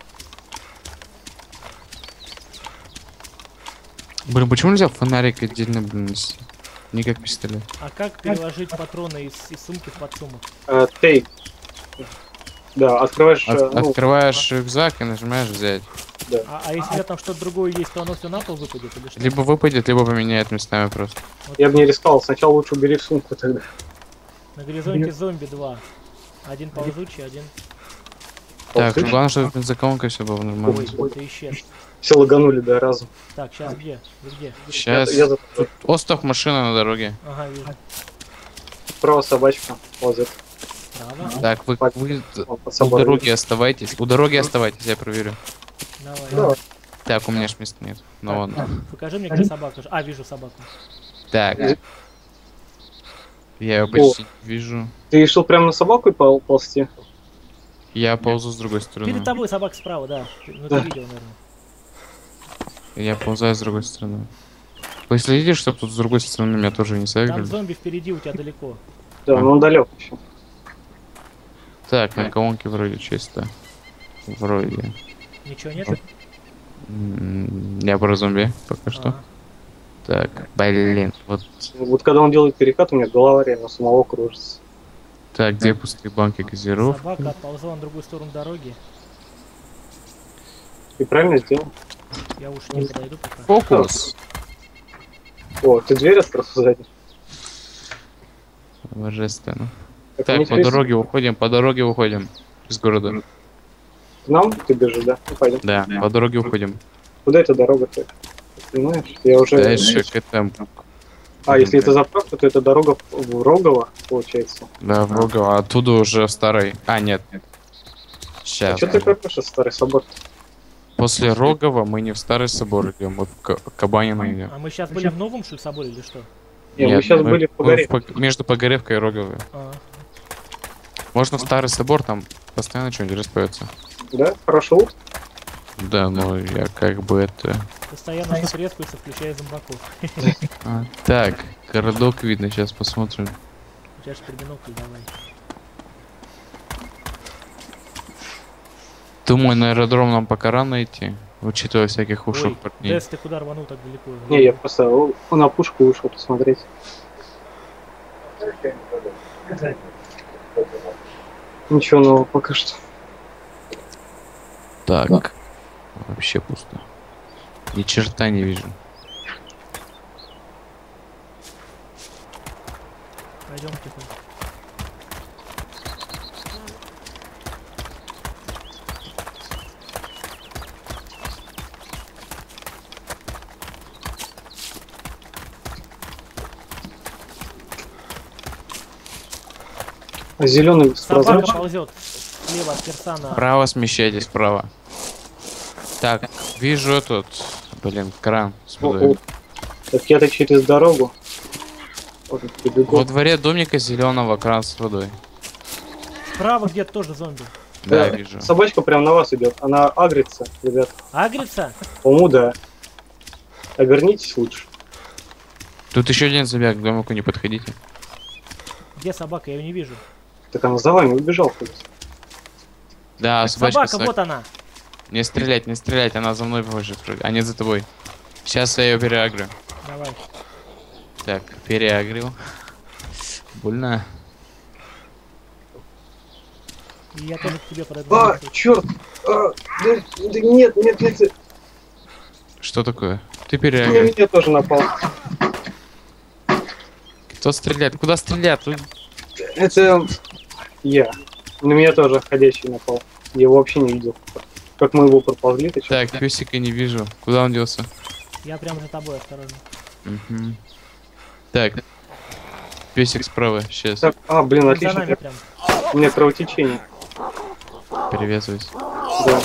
Блин, почему нельзя фонарик отдельно, блин, нести? Не как пистолет. А как переложить патроны из сумки в подсумок? Тейп. Да, открываешь... Открываешь рюкзак и нажимаешь взять. А если у меня там что-то другое есть, то оно все на пол выпадет или что? Либо выпадет, либо поменяет местами просто. Я бы не рисковал, сначала лучше убери в сумку тогда. На горизонте зомби 2. Один ползучий, один... Так, главное, чтобы бензоколонка все было нормально. Ой, ты исчез. Все лаганули, да, разом. Так, сейчас где? Вы где? Сейчас. Я Тут остров машина на дороге. Ага, вижу. Справа собачка лазит. Право. Так, вы Под у собой. дороги оставайтесь. У дороги оставайтесь, я проверю. Давай. Давай. Так, у меня ж места нет. Ну ладно. Покажи мне, где собака. А, вижу собаку. Так. Я ее почти не вижу. Ты решил прямо на собаку и ползти? Я ползу с другой Перед стороны. тобой собака справа, да. Ну ты Да. видел, наверное. Я ползаю с другой стороны. Вы следите, чтобы тут с другой стороны меня тоже не Там сагрили? зомби впереди у тебя далеко. Да, но он далек еще. Так, на колонке вроде чисто. Вроде. Ничего нет? Я про зомби пока что. Ага. Так, блин, вот. Вот когда он делает перекат, у меня голова реально самого кружится. Так, где пустые банки газировки? Собака отползла на другую сторону дороги. И правильно сделал. Я уж не подойду пока. Фокус! О, ты дверь открыл сзади. Божественно. Так, Так, мне по интересно, дороге уходим из города. к нам ты бежишь, да? Ну, пойдем. Да, по дороге уходим. Куда эта дорога-то? Понимаешь? Я уже... Дальше к этому. А, если это заправка, то это дорога в Рогово, получается. Да, в Рогово, а оттуда уже в старый. А, нет. А Сейчас. что ты копишь, старый собор? После Рогова мы не в старый собор идем, мы в Кабанина идем. А мы сейчас были в новом, что ли, соборе или что? Не, мы сейчас были в Погоре. Между Погоревкой и Роговой. А, Можно в старый собор, там постоянно что-нибудь распается. Да? Хороший лут? Да, но я как бы это... постоянно что-то резкуется, включая зомбаков. Так, городок видно, сейчас посмотрим. У тебя же бинокль, давай. Думаю, на аэродром нам пока рано идти. Учитывая всяких ушек Ой, парней. Дэс, ты куда рванул так далеко? Не, я просто на пушку вышел посмотреть. Ничего нового пока что. Так. Вообще пусто. Ни черта не вижу. Пойдем тихо. А зеленый Собака прозрачный. ползет слева от Кирсана. Вправо смещайтесь, вправо. Так, вижу этот, блин, кран с водой. Так я-то через дорогу. Вот, прибегу. Во дворе домика зеленого кран с водой. Справа где-то тоже зомби. Да, вижу. Собачка прям на вас идет. Она агрится, ребят. Агрится? По-моему, да. Обернитесь лучше. Тут еще один забег, к домику не подходите. Где собака? Я ее не вижу. Так она за вами убежала. Да, собачка. Собака, вот она. Не стрелять, она за мной побежит, а не за тобой. Сейчас я ее переагрю. Давай. Так, переагрил. Больно. И я тоже к тебе подойду. Черт! Да нет, нет, нет. Что такое? Ты На переагрил. меня тоже напал. Кто стреляет? Куда стрелять? Тут Это я. На меня тоже ходящий напал. Я его вообще не видел. Как мы его проползли, ты чё? Так, песика не вижу. Куда он делся? Я прям за тобой, осторожно. Угу. Так. Песик справа, сейчас. Так, блин, За отлично. нами прям. У меня кровотечение. Перевязывайся. Да.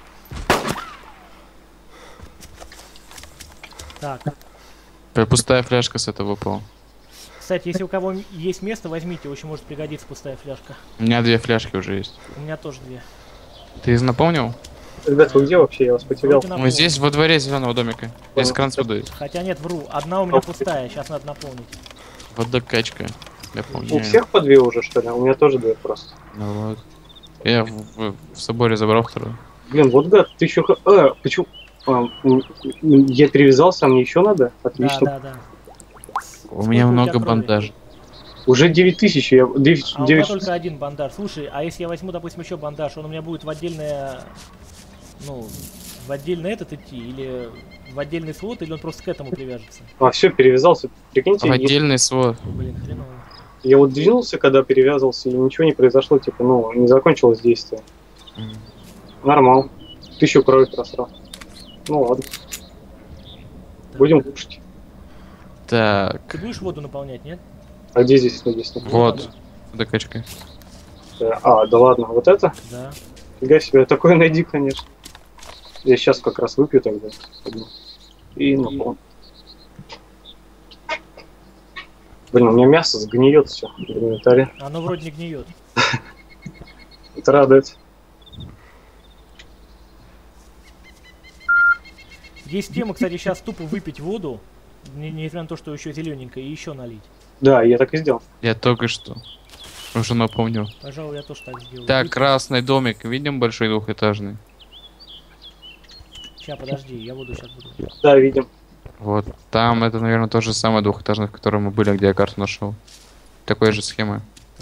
Так. Пустая фляжка с этого выпала. Кстати, если у кого есть место, возьмите, очень может пригодиться пустая фляжка. У меня 2 фляжки уже есть. У меня тоже 2. Ты напомнил? Ребят, вы где вообще? Я вас потерял. Вроде Мы наполнил. здесь во дворе зеленого домика. Здесь кран с водой. Хотя нет, вру. Одна у меня пустая, сейчас надо наполнить. Водокачка. Я У помню. всех по 2 уже, что ли? У меня тоже 2 просто. Ну вот. Я в соборе забрал вторую. Блин, вот гад, ты еще... почему... я перевязался, а мне еще надо? Отлично. Да. У меня Сколько у много тебя крови? бандажей. Уже 9000, я... 9, А у меня только один бандаж. Слушай, а если я возьму, допустим, еще бандаж, он у меня будет в отдельное... Ну, в отдельный этот идти, или в отдельный слот, или он просто к этому привяжется? все, перевязался. Прикиньте, В отдельный свод. Блин, хреново. я вот двинулся, когда перевязывался, и ничего не произошло, типа, ну, не закончилось действие. Нормал. 1000 крови просрал. Ну ладно. Будем кушать. Так. Ты будешь воду наполнять, нет? А где здесь написано? Вот. Водокачка. Да ладно, вот это? Да. Фига себе, такое найди, конечно. Я сейчас как раз выпью тогда. И наполню. Блин, у меня мясо сгниет все в инвентаре. Оно вроде не гниет. Это радует. Есть тема, кстати, сейчас тупо выпить воду, несмотря на то, что еще зелененькая, и еще налить. Да, я так и сделал. Я только что. Уже напомнил. Пожалуй, я тоже так сделаю. Так, красный домик. Видим большой двухэтажный? Сейчас, подожди, я воду сейчас буду. Да, видим. Вот. Там это, наверное, тот же самый двухэтажный, в котором мы были, где я карту нашел. Такой же схема.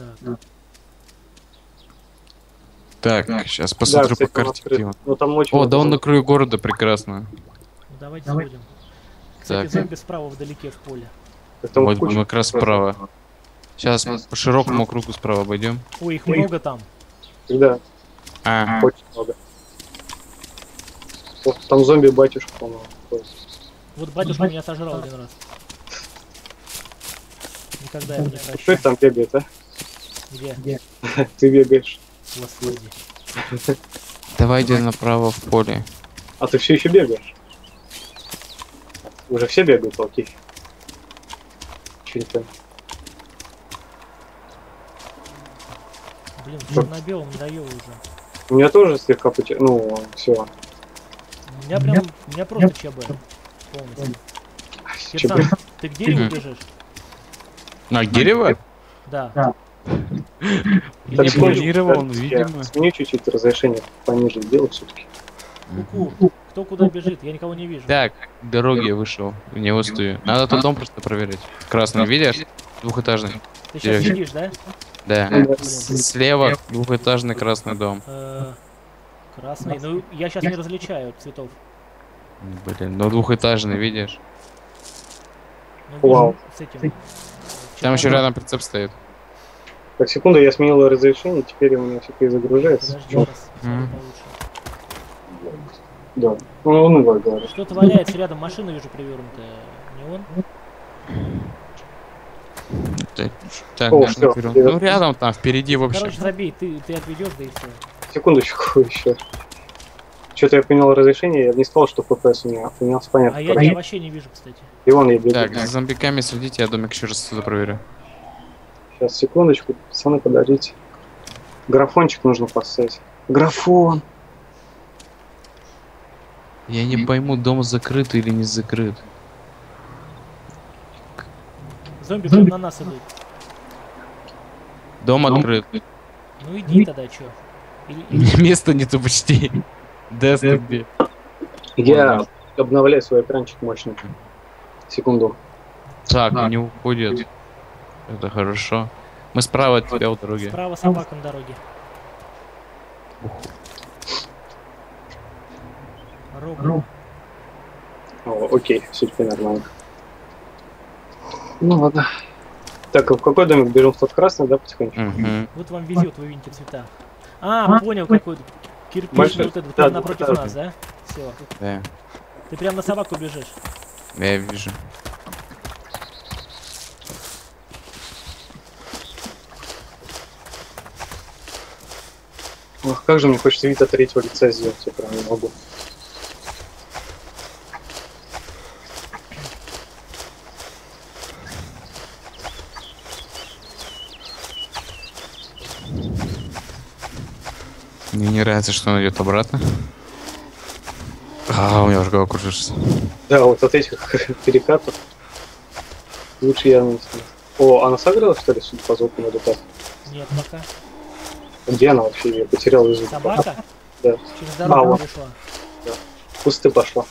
Так, Так, сейчас посмотрю кстати, по он карте, открыт. где он. Ну там очень... О, да он на краю города, прекрасно. ну давайте сходим. Кстати, Так. зомби справа вдалеке в поле. Там Вот куча мы как раз справа. Сейчас по широкому кругу справа обойдем. Ой, их много там. Да, А, очень много. О, там зомби-батюшка, по-моему. ходит. Вот батюшка меня сожрал один раз. Никогда его не Кто прощу. это там бегает, а? Где? Ты бегаешь. Господи. давайте направо в поле. А ты все еще бегаешь? Уже все бегают, окей. Чё-то. Блин, черно-белым надоело уже. У меня тоже слегка потерял. Ну, все. У меня просто ЧБ. Полностью. Кирсан, ты к дереву бежишь? На дерево? Да. Не секундочку, планировал, я видимо. сменю чуть-чуть разрешение пониже сделать все-таки. Ку-ку. Кто куда бежит? Я никого не вижу. Так, к дороге я вышел, в него стою. Надо тот дом просто проверить. Красный, видишь? Двухэтажный. Ты сейчас Деревья. сидишь, да? Да. Да. Слева двухэтажный красный дом. Красный. Ну, я сейчас не различаю цветов. Блин, ну двухэтажный, видишь? Ну, вижу Вау. с этим. Там еще черным. рядом прицеп стоит. Так, секунду, я сменил разрешение, теперь у меня все перезагружается. Подожди, Ну, сейчас Мгм. получше. да. Ну, уныло, говорю. Что-то валяется рядом, машина вижу перевернутая. Не он? Так, О, можно всё, вперед. привет. Ну рядом там, впереди в общем. Короче, забей, ты отведешь, да и все. Секундочку еще. Что-то я поменял разрешение, я не сказал, что FPS у меня поменялся, понятно. А я тебя вообще не вижу, кстати. И вон я бегу. Так, за зомбиками следите, я домик еще раз туда проверю. Сейчас, секундочку, пацаны, подождите. Графончик нужно поставить. Графон! Я не пойму, дом закрыт или не закрыт. Зомби прям на нас идут. Дом открыт. Ну иди тогда, чё? Или- Места нету почти. Дэс, ты где? Я обновляю свой экранчик мощный. Секунду. Так, не уходит. Это хорошо. Мы справа от тебя у дороги. Справа собака на дороге. Роб. О, окей, все теперь нормально. Ну ладно. Так, а в какой домик бежим? В тот красный, да, потихоньку? Мгм. Вот вам везет, вы видите цвета. А, понял, какой кирпичный Большой? вот этот Да, прям напротив двухэтажный. нас, да? Все. Да, Ты прям на собаку бежишь. я вижу. Ох, как же мне хочется вид от третьего лица сделать, я прям не могу. Мне не нравится, что он идет обратно. А, у меня уже голова кружится. Да, вот от этих перекатов лучше я не знаю. О, она согрелась, что ли, судя по звуку на руках? Нет, пока. Где она вообще? Я потерял язык. Собака? Да. Через дорогу вот. пришла. В кусты пошла.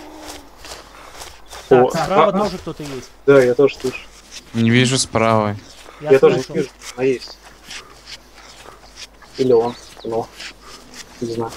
Так, О, справа а, тоже кто-то есть. Да, я тоже слышу. Не вижу справа. Я тоже слышу. не вижу, она есть. Или он, ну, не знаю.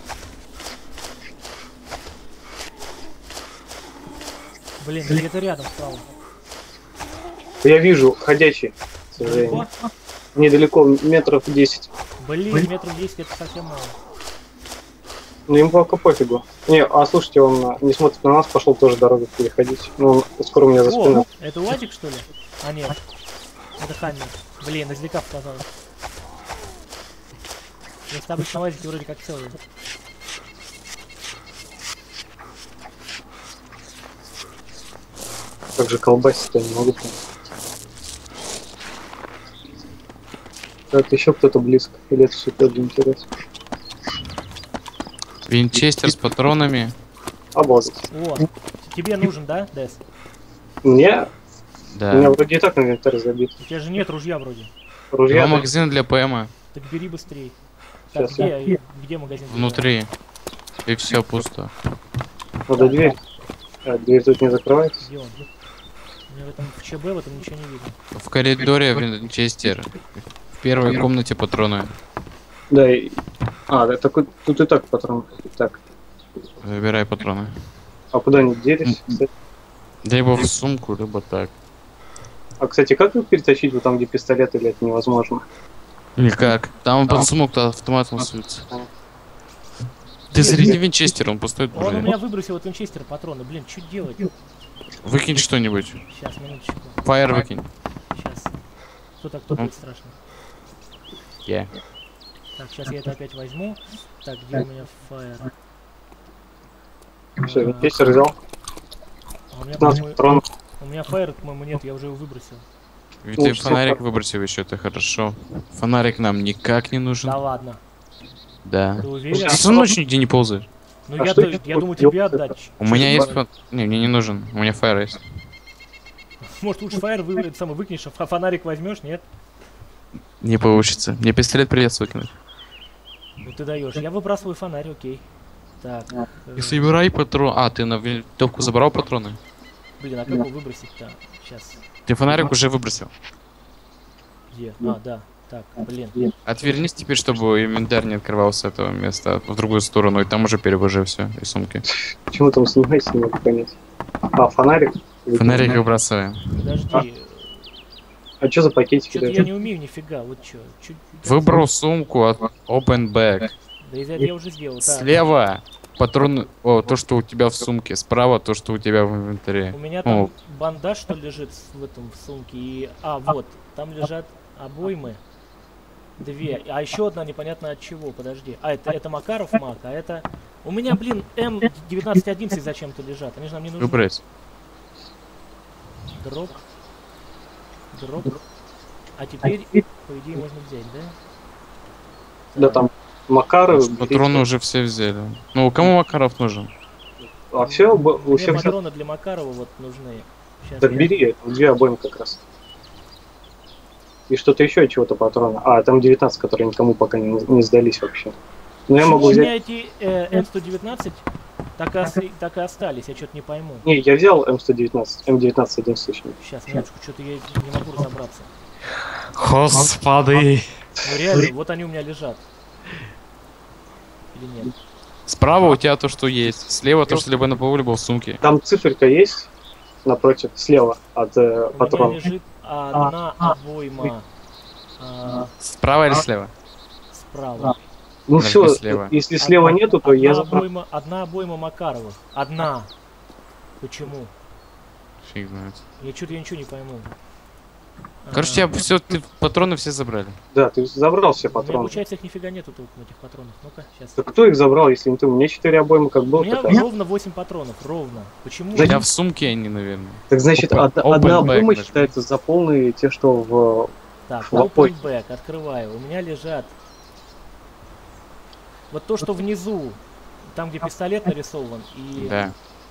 Блин, где-то рядом справа. Я вижу ходячий, к сожалению. Далеко? Недалеко, метров 10. Блин, метров 10 это совсем мало. Ну, ему пока пофигу. Не, а слушайте, он не смотрит на нас, пошел тоже дорогу переходить. Ну, он скоро у меня за спиной. О, это УАЗик, что ли? А, нет. Это Хаммер. Блин, издалека показалось. Если обычно УАЗики вроде как целые. Как же колбасить-то не могу понять. Так, еще кто-то близко. Или это все тот же интерес. Винчестер с патронами. Обалдеть. О, тебе нужен, да, Дэс? Мне? У меня Да. вроде и так инвентарь забит. У тебя же нет ружья вроде. Ружья. Два магазина для ПМа. Так бери быстрее. Так, Сейчас я. где магазин? Внутри. И все пусто. Надо дверь. А, дверь тут не закрывается. Где он? У меня в этом в ЧБ в этом ничего не видно. В коридоре винчестер. В первой комнате патроны. Да, и... А, да, такой... тут и так патрон. Так. Выбирай патроны. А куда они делись? Кстати? Либо в сумку, либо так. А, кстати, как их перетащить вот там, где пистолет, или это невозможно? Никак. Там под сумок-то автоматом суется. Ты заряди винчестер, он пустой. Он у уже. меня выбросил от винчестера патроны. Блин, что делать? Выкинь что-нибудь. Сейчас, минуточку. Фаер выкинь. Сейчас. Кто так топает страшно. Я. Так, сейчас я это опять возьму. Так, где у меня фаер? Все, А, винчестер взял. а у меня, 15 по-моему, патронов. у меня фаер, по-моему, нет, я уже его выбросил. Ведь ты Лучше фонарик всего. выбросил еще, это хорошо. Фонарик нам никак не нужен. Да ладно. Да. Ты уверен? Ты всю ночь нигде не ползаешь. Ну А я, что д- это я вот думаю тебе ёпта? отдать. У меня есть... Чё ты Не, мне не нужен. У меня фаер есть. Может лучше фаер самый выкинешь, а фонарик возьмешь, нет? Не получится. Мне пистолет придется выкинуть. Ну ты даешь. Я выбрасываю фонарь, окей. Так. И собирай патроны. А, ты на винтовку забрал патроны? Блин, а как его выбросить-то? Сейчас. Ты фонарик уже выбросил. Где? А, да. Так, блин. Отвернись теперь, чтобы инвентарь не открывался с этого места в другую сторону, и там уже переложи все, и сумки. Почему там снимаете, не могу понять. А, фонарик? Фонарик выбрасываем. Подожди. А что за пакетики? Что-то я не умею нифига, вот что. Выбрал сумку от Open Bag. Да это я уже сделал. Так. Слева патрон, о, то, что у тебя в сумке. Справа то, что у тебя в инвентаре. У меня там бандаж, что лежит в этом в сумке. И... А, вот, там лежат обоймы. Две. А еще одна непонятно от чего. Подожди. А, это Макаров Мак, а это... У меня, блин, М1911 зачем-то лежат. Они же нам не нужны. Выбрось. Дроп. Дроп. А теперь, по идее, можно взять, да? Да там Макаров. Патроны уже все взяли. Ну, кому Макаров нужен? А все, у Две всех... патроны для Макарова вот нужны. Сейчас Так я- бери, две обоймы как раз. И что-то еще, чего-то патрона. А, там 19, которые никому пока не сдались вообще. Но я могу У меня взять... эти М119 так и остались, я что-то не пойму. Не, я взял М119, М19-11 точнее. Сейчас, минуточку, что-то я не могу разобраться. Господи. Ну реально, вот они у меня лежат. Или нет? Справа у тебя то, что есть. Слева то, что либо на полу, либо в сумке. Там циферка есть напротив, слева от У меня патрона. лежит одна обойма Справа или слева? справа. Ну Подожди, все, слева. если слева нету, то я забрал. Одна обойма Макарова. Одна. Почему? Фиг знает. Я ничего не пойму. Короче, тебя все, ты патроны все забрали. Да, ты забрал все У меня, патроны. получается, их нифига нету тут, этих патронов. Ну-ка, сейчас. Да кто их забрал, если не ты? У меня 4 обоймы как У было, меня так. ровно 8 патронов, ровно. Почему? У тебя в сумке они, наверное. Так значит, Open одна bag обойма нажми. считается за полные те, что в... Так, Лопой. open back, открываю. У меня лежат... Вот то, что внизу, там, где пистолет нарисован, и... Да.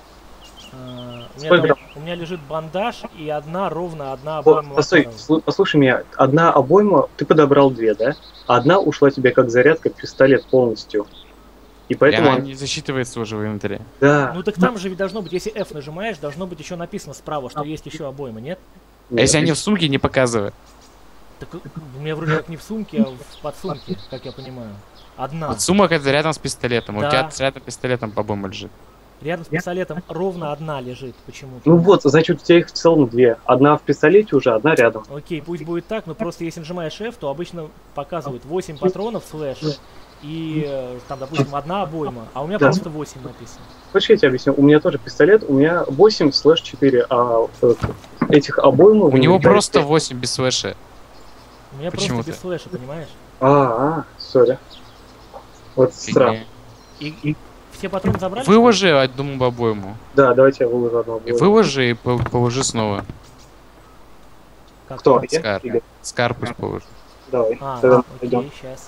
У меня лежит бандаж и ровно одна Вот, обойма постой, Макарова. послушай меня, одна обойма, ты подобрал две, да? А одна ушла тебе как зарядка, пистолет полностью. И И поэтому... она не засчитывается уже в инвентаре. Да. Ну так там же ведь должно быть, если F нажимаешь, должно быть еще написано справа, что есть еще обойма, нет? А если они в сумке, не показывают. Так у меня вроде как не в сумке, а в подсумке, как я понимаю. Одна. Вот сумок это рядом с пистолетом. Да. У тебя рядом с пистолетом по-моему лежит. Рядом с пистолетом ровно одна лежит почему-то. Ну вот, значит, у тебя их в целом две. Одна в пистолете уже, одна рядом. Окей, пусть будет так, но просто если нажимаешь F, то обычно показывают 8 патронов слэш и там, допустим, одна обойма, а у меня Да. просто 8 написано. Хочешь, я тебе объясню? У меня тоже пистолет, у меня 8/4, а этих обойм... У него просто 8 без слэша. У меня Почему просто без ты? слэша, понимаешь? Сори. Вот странно. Фигня. И все патроны забрали? Выложи одну обойму. Да, давайте я выложу одну И обойму. выложи и положи снова. Как? Кто? Я? Скар. Или- Скар пусть положит. Давай, А, тогда окей, пойдем. сейчас.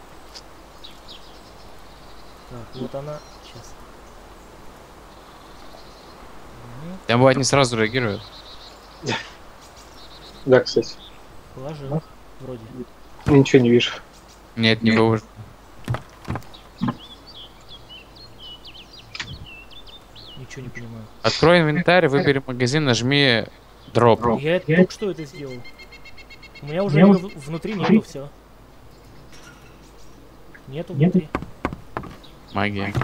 Так, вот она. Сейчас. Там бывает не сразу реагирует. Да, кстати. Положил. Вроде. Я ничего не вижу. Нет, не выложи. Ничего не понимаю. Открой инвентарь, выбери магазин, нажми дроп. Я только что это сделал. У меня уже её внутри нету, все. Нету внутри. Магия.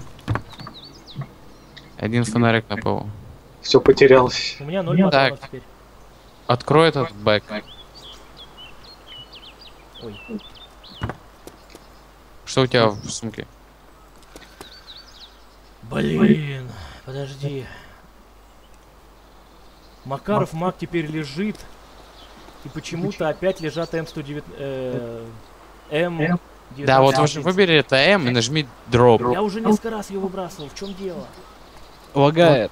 Один фонарик на полу. Все потерялось. У меня 0 патронов теперь. Открой этот бэк. Ой. Что у тебя в сумке? Блин, подожди. Макаров Мак теперь лежит. И почему-то опять лежат М109... М19. Да, вот выбери это М и нажми дроп. Я уже несколько раз ее выбрасывал. В чем дело? Лагает.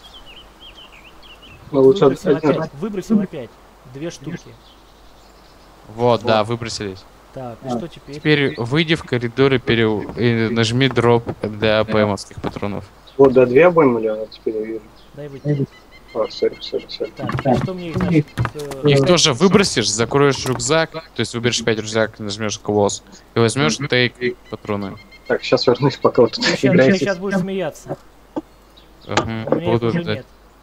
Ну, лучше Выбросил один раз. опять. Выбросил опять. 2 штуки. Вот, да, выбросились. Так, и что теперь? Теперь выйди в коридор и нажми дроп для ПМовских патронов. Вот, да, две обоймы, Леон, я теперь увижу. Дай выйти. Сори. Так, и что мне значит? Их тоже выбросишь, закроешь рюкзак, то есть выберешь 5 рюкзак, нажмешь клосс и возьмешь тейк патроны. Так, сейчас вернусь, пока вы тут Ты играете. сейчас будешь смеяться. Ага, У меня их буду уже ждать. нет.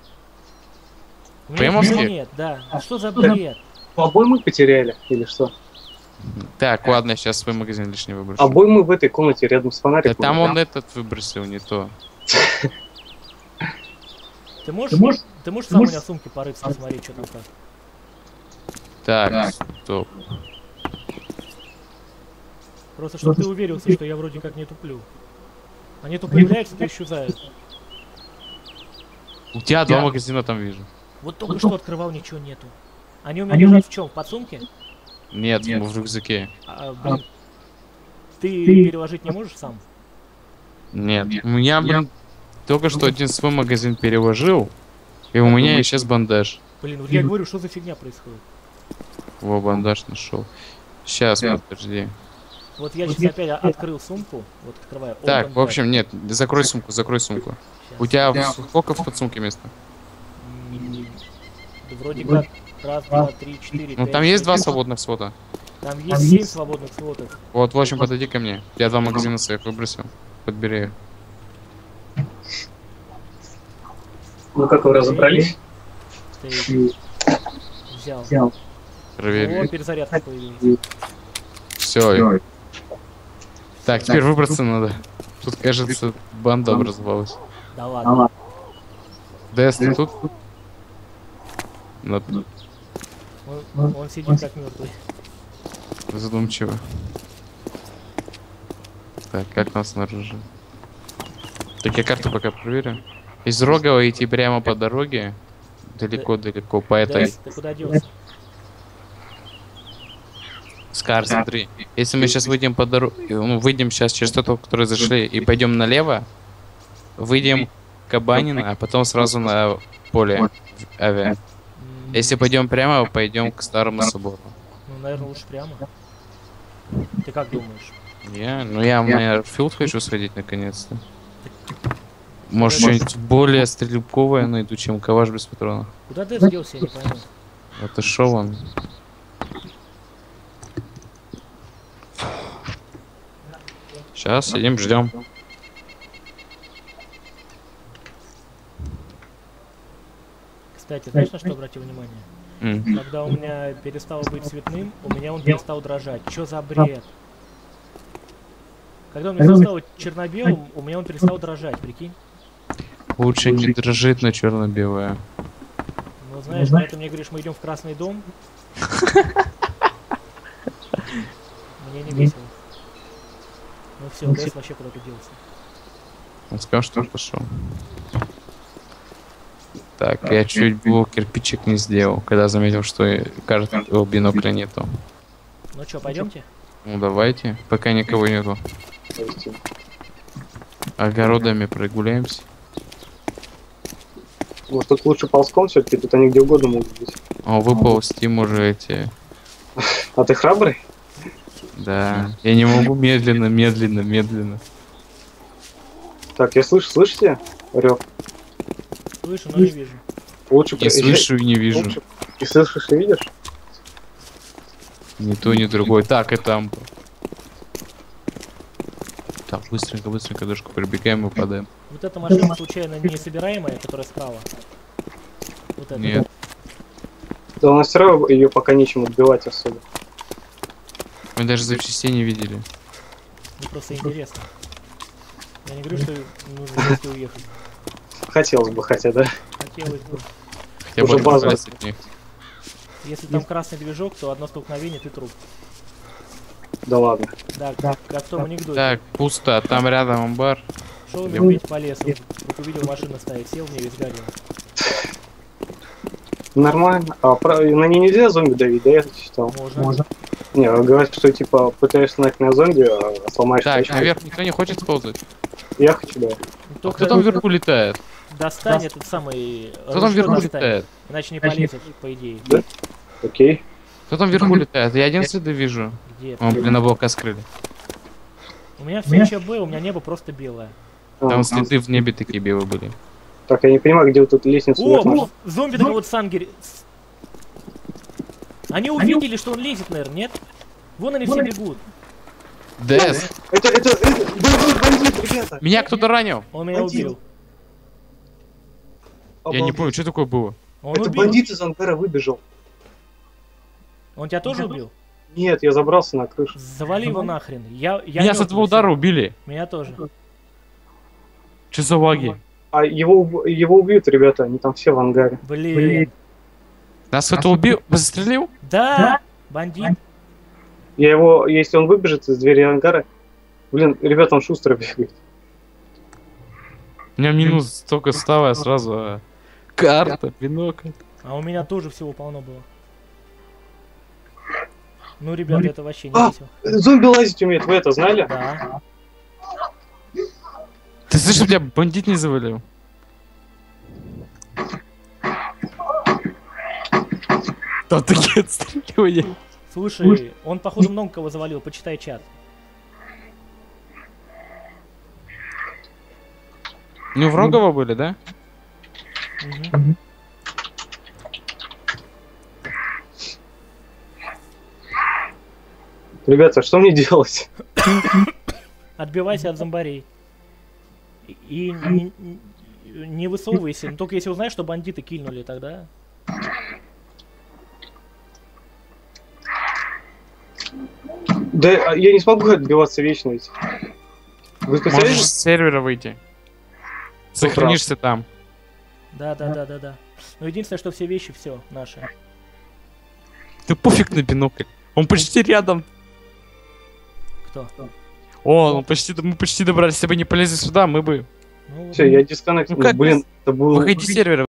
У По меня их уже Москве? нет, да. Что за бред? Обоймы потеряли, или что? Так, ладно, сейчас свой магазин лишний выброшу. Обоймы в этой комнате рядом с Да фонариком. там он этот выбросил, не то. Ты можешь сам у меня в сумке порыться, посмотреть, что там как? Так, стоп. Просто чтобы ты уверился, что я вроде как не туплю. Они то появляются, то исчезают. У тебя два магазина там вижу. Вот только что открывал, ничего нету. Они у меня лежат в чем? В подсумке? Нет, в рюкзаке. Блин, ты переложить не можешь сам? Нет. У меня, блин, только что один свой магазин переложил, и у меня исчез бандаж. Блин, вот я говорю, что за фигня происходит? Во, бандаж нашел. Сейчас, подожди. Вот я сейчас опять открыл сумку, вот открываю. Так, open в общем, bag. нет, закрой сумку, закрой сумку. Щас. У тебя сколько в подсумке места? Да вроде как раз, два, три, четыре, Ну пять, там есть шесть. два свободных слота. Там есть 7 свободных слотов. Вот, в общем, подойди ко мне. Я два магазина своих выбросил. Подбери их. Ну как, вы разобрались? Ты взял. Проверь. О, перезарядка появилась. Все. Так, теперь выбраться надо. Тут, кажется, банда образовалась. Да ладно. ДС, ты тут? Он сидит как мертвый. Задумчиво. Так, как нас снаружи? Так, я карту пока проверю. Из Рогова идти прямо по дороге. Далеко-далеко, по этой... Ты куда делся? Скар, смотри. Если мы сейчас выйдем по дороге... Ну, выйдем сейчас через тот, который зашли, и пойдем налево, выйдем к Кабанина, а потом сразу на поле авиа. Если пойдем прямо, пойдем к Старому собору. Ну, наверное, лучше прямо. Ты как думаешь? Я в Майерфилд хочу сходить наконец-то. Может, что-нибудь более стрелковое найду, чем калаш без патрона. Куда ты делся, я не пойму. Это шо он? Сейчас сидим, ждем. Кстати, знаешь, на что обратил внимание? Когда у меня перестало быть цветным, у меня он перестал дрожать. Чё за бред? Когда он мне стал черно-белым, у меня он перестал дрожать, прикинь? Лучше не дрожит на черно-белое. Ну, знаешь, на это мне говоришь, мы идем в Красный дом. Мне не весело. Ну все, Дэс вообще куда-то делся. Он сказал, что он пошел. Так, я чуть было кирпичик не сделал, когда заметил, что карты бинокля нету. Ну что, пойдемте? Ну давайте, пока никого нету. Огородами прогуляемся. Может, тут лучше ползком все-таки, тут они где угодно могут быть. О, выползти уже эти. А ты храбрый? Да. Я не могу медленно. Так, я слышите? Рёв. Слышу, но не вижу. Лучше Не слышу и не вижу. Лучше. И слышишь, и видишь? Ни то, ни другой. Так, и там. Так, быстренько дошку прибегаем и падаем. Вот эта машина случайно не собираемая, которая справа? Вот эта? Нет. Да у нас все равно ее пока нечем отбивать особо. Мы даже запчастей не видели. Мне просто интересно. Я не говорю, что нужно вместе уехать. Хотелось бы, хотя, да? Хотелось бы. Хотя бы Уже база. отказаться от них. Если там красный движок, то одно столкновение, ты труп. Да ладно. Да, как в том анекдоте. Так, пусто, там рядом амбар. Шел медведь по лесу, вот увидел машину стоит, сел в нее и сгорел. Нормально. А на ней нельзя зомби давить, да, я читал? Можно. Не, говорят, что типа пытаешься нахер на зомби, а сломаешь Так, тачку. наверх никто не хочет сползать. Я хочу, да. А кто там вверху летает? Достань этот самый... Кто там вверху достань, летает? Иначе не полезет, по идее. Окей. Кто там вверху летает? Я один следы вижу. Где? О, блин, облака скрыли. У меня все ЧБ, у меня небо просто белое. Там следы в небе такие белые были. Так, я не понимаю, где вот тут лестница. О, зомби такого вот Сангери... Они увидели, что он лезет, наверное, нет? Вон они все бегут. ДС. Это бандит, ребята. Меня кто-то ранил. Он меня Бандит. убил. Я не понял, что такое было. Он Это убил. бандит из ангара выбежал. Он тебя тоже убил? Нет, я забрался на крышу. Завали его нахрен. Я Меня с этого мёртвый удара всё. убили. Меня тоже. Что за лаги? А его убьют, ребята, они там все в ангаре. Блин. Нас кто-то убил? Застрелил? Да, бандит. Я его, если он выбежит из двери ангара... Блин, ребята, он шустро бегает. У меня минус столько стало, я сразу... Карта, бинокль. А у меня тоже всего полно было. Ну, ребят, это вообще не А! весело. Зомби лазить умеет, вы это знали? Да. Ты слышишь, тебя бандит не завалил? Там такие отстреливания. Слушай, он, походу, много кого завалил, почитай чат. Ну, в Рогово были, да? Мгм. Ребята, что мне делать? Отбивайся от зомбарей. И не высовывайся, но только если узнаешь, что бандиты кильнули тогда. Да я не смогу отбиваться вечно ведь. Вы Можешь специалисты? с сервера выйти. Сохранишься там. Да. Но единственное, что все вещи все наши. Ты пофиг на бинокль. Он почти рядом. Кто? О, мы почти добрались. Если бы не полезли сюда, мы бы... Ну, Все, я дисконнект. Ну как Блин, это было... Выходи с сервера.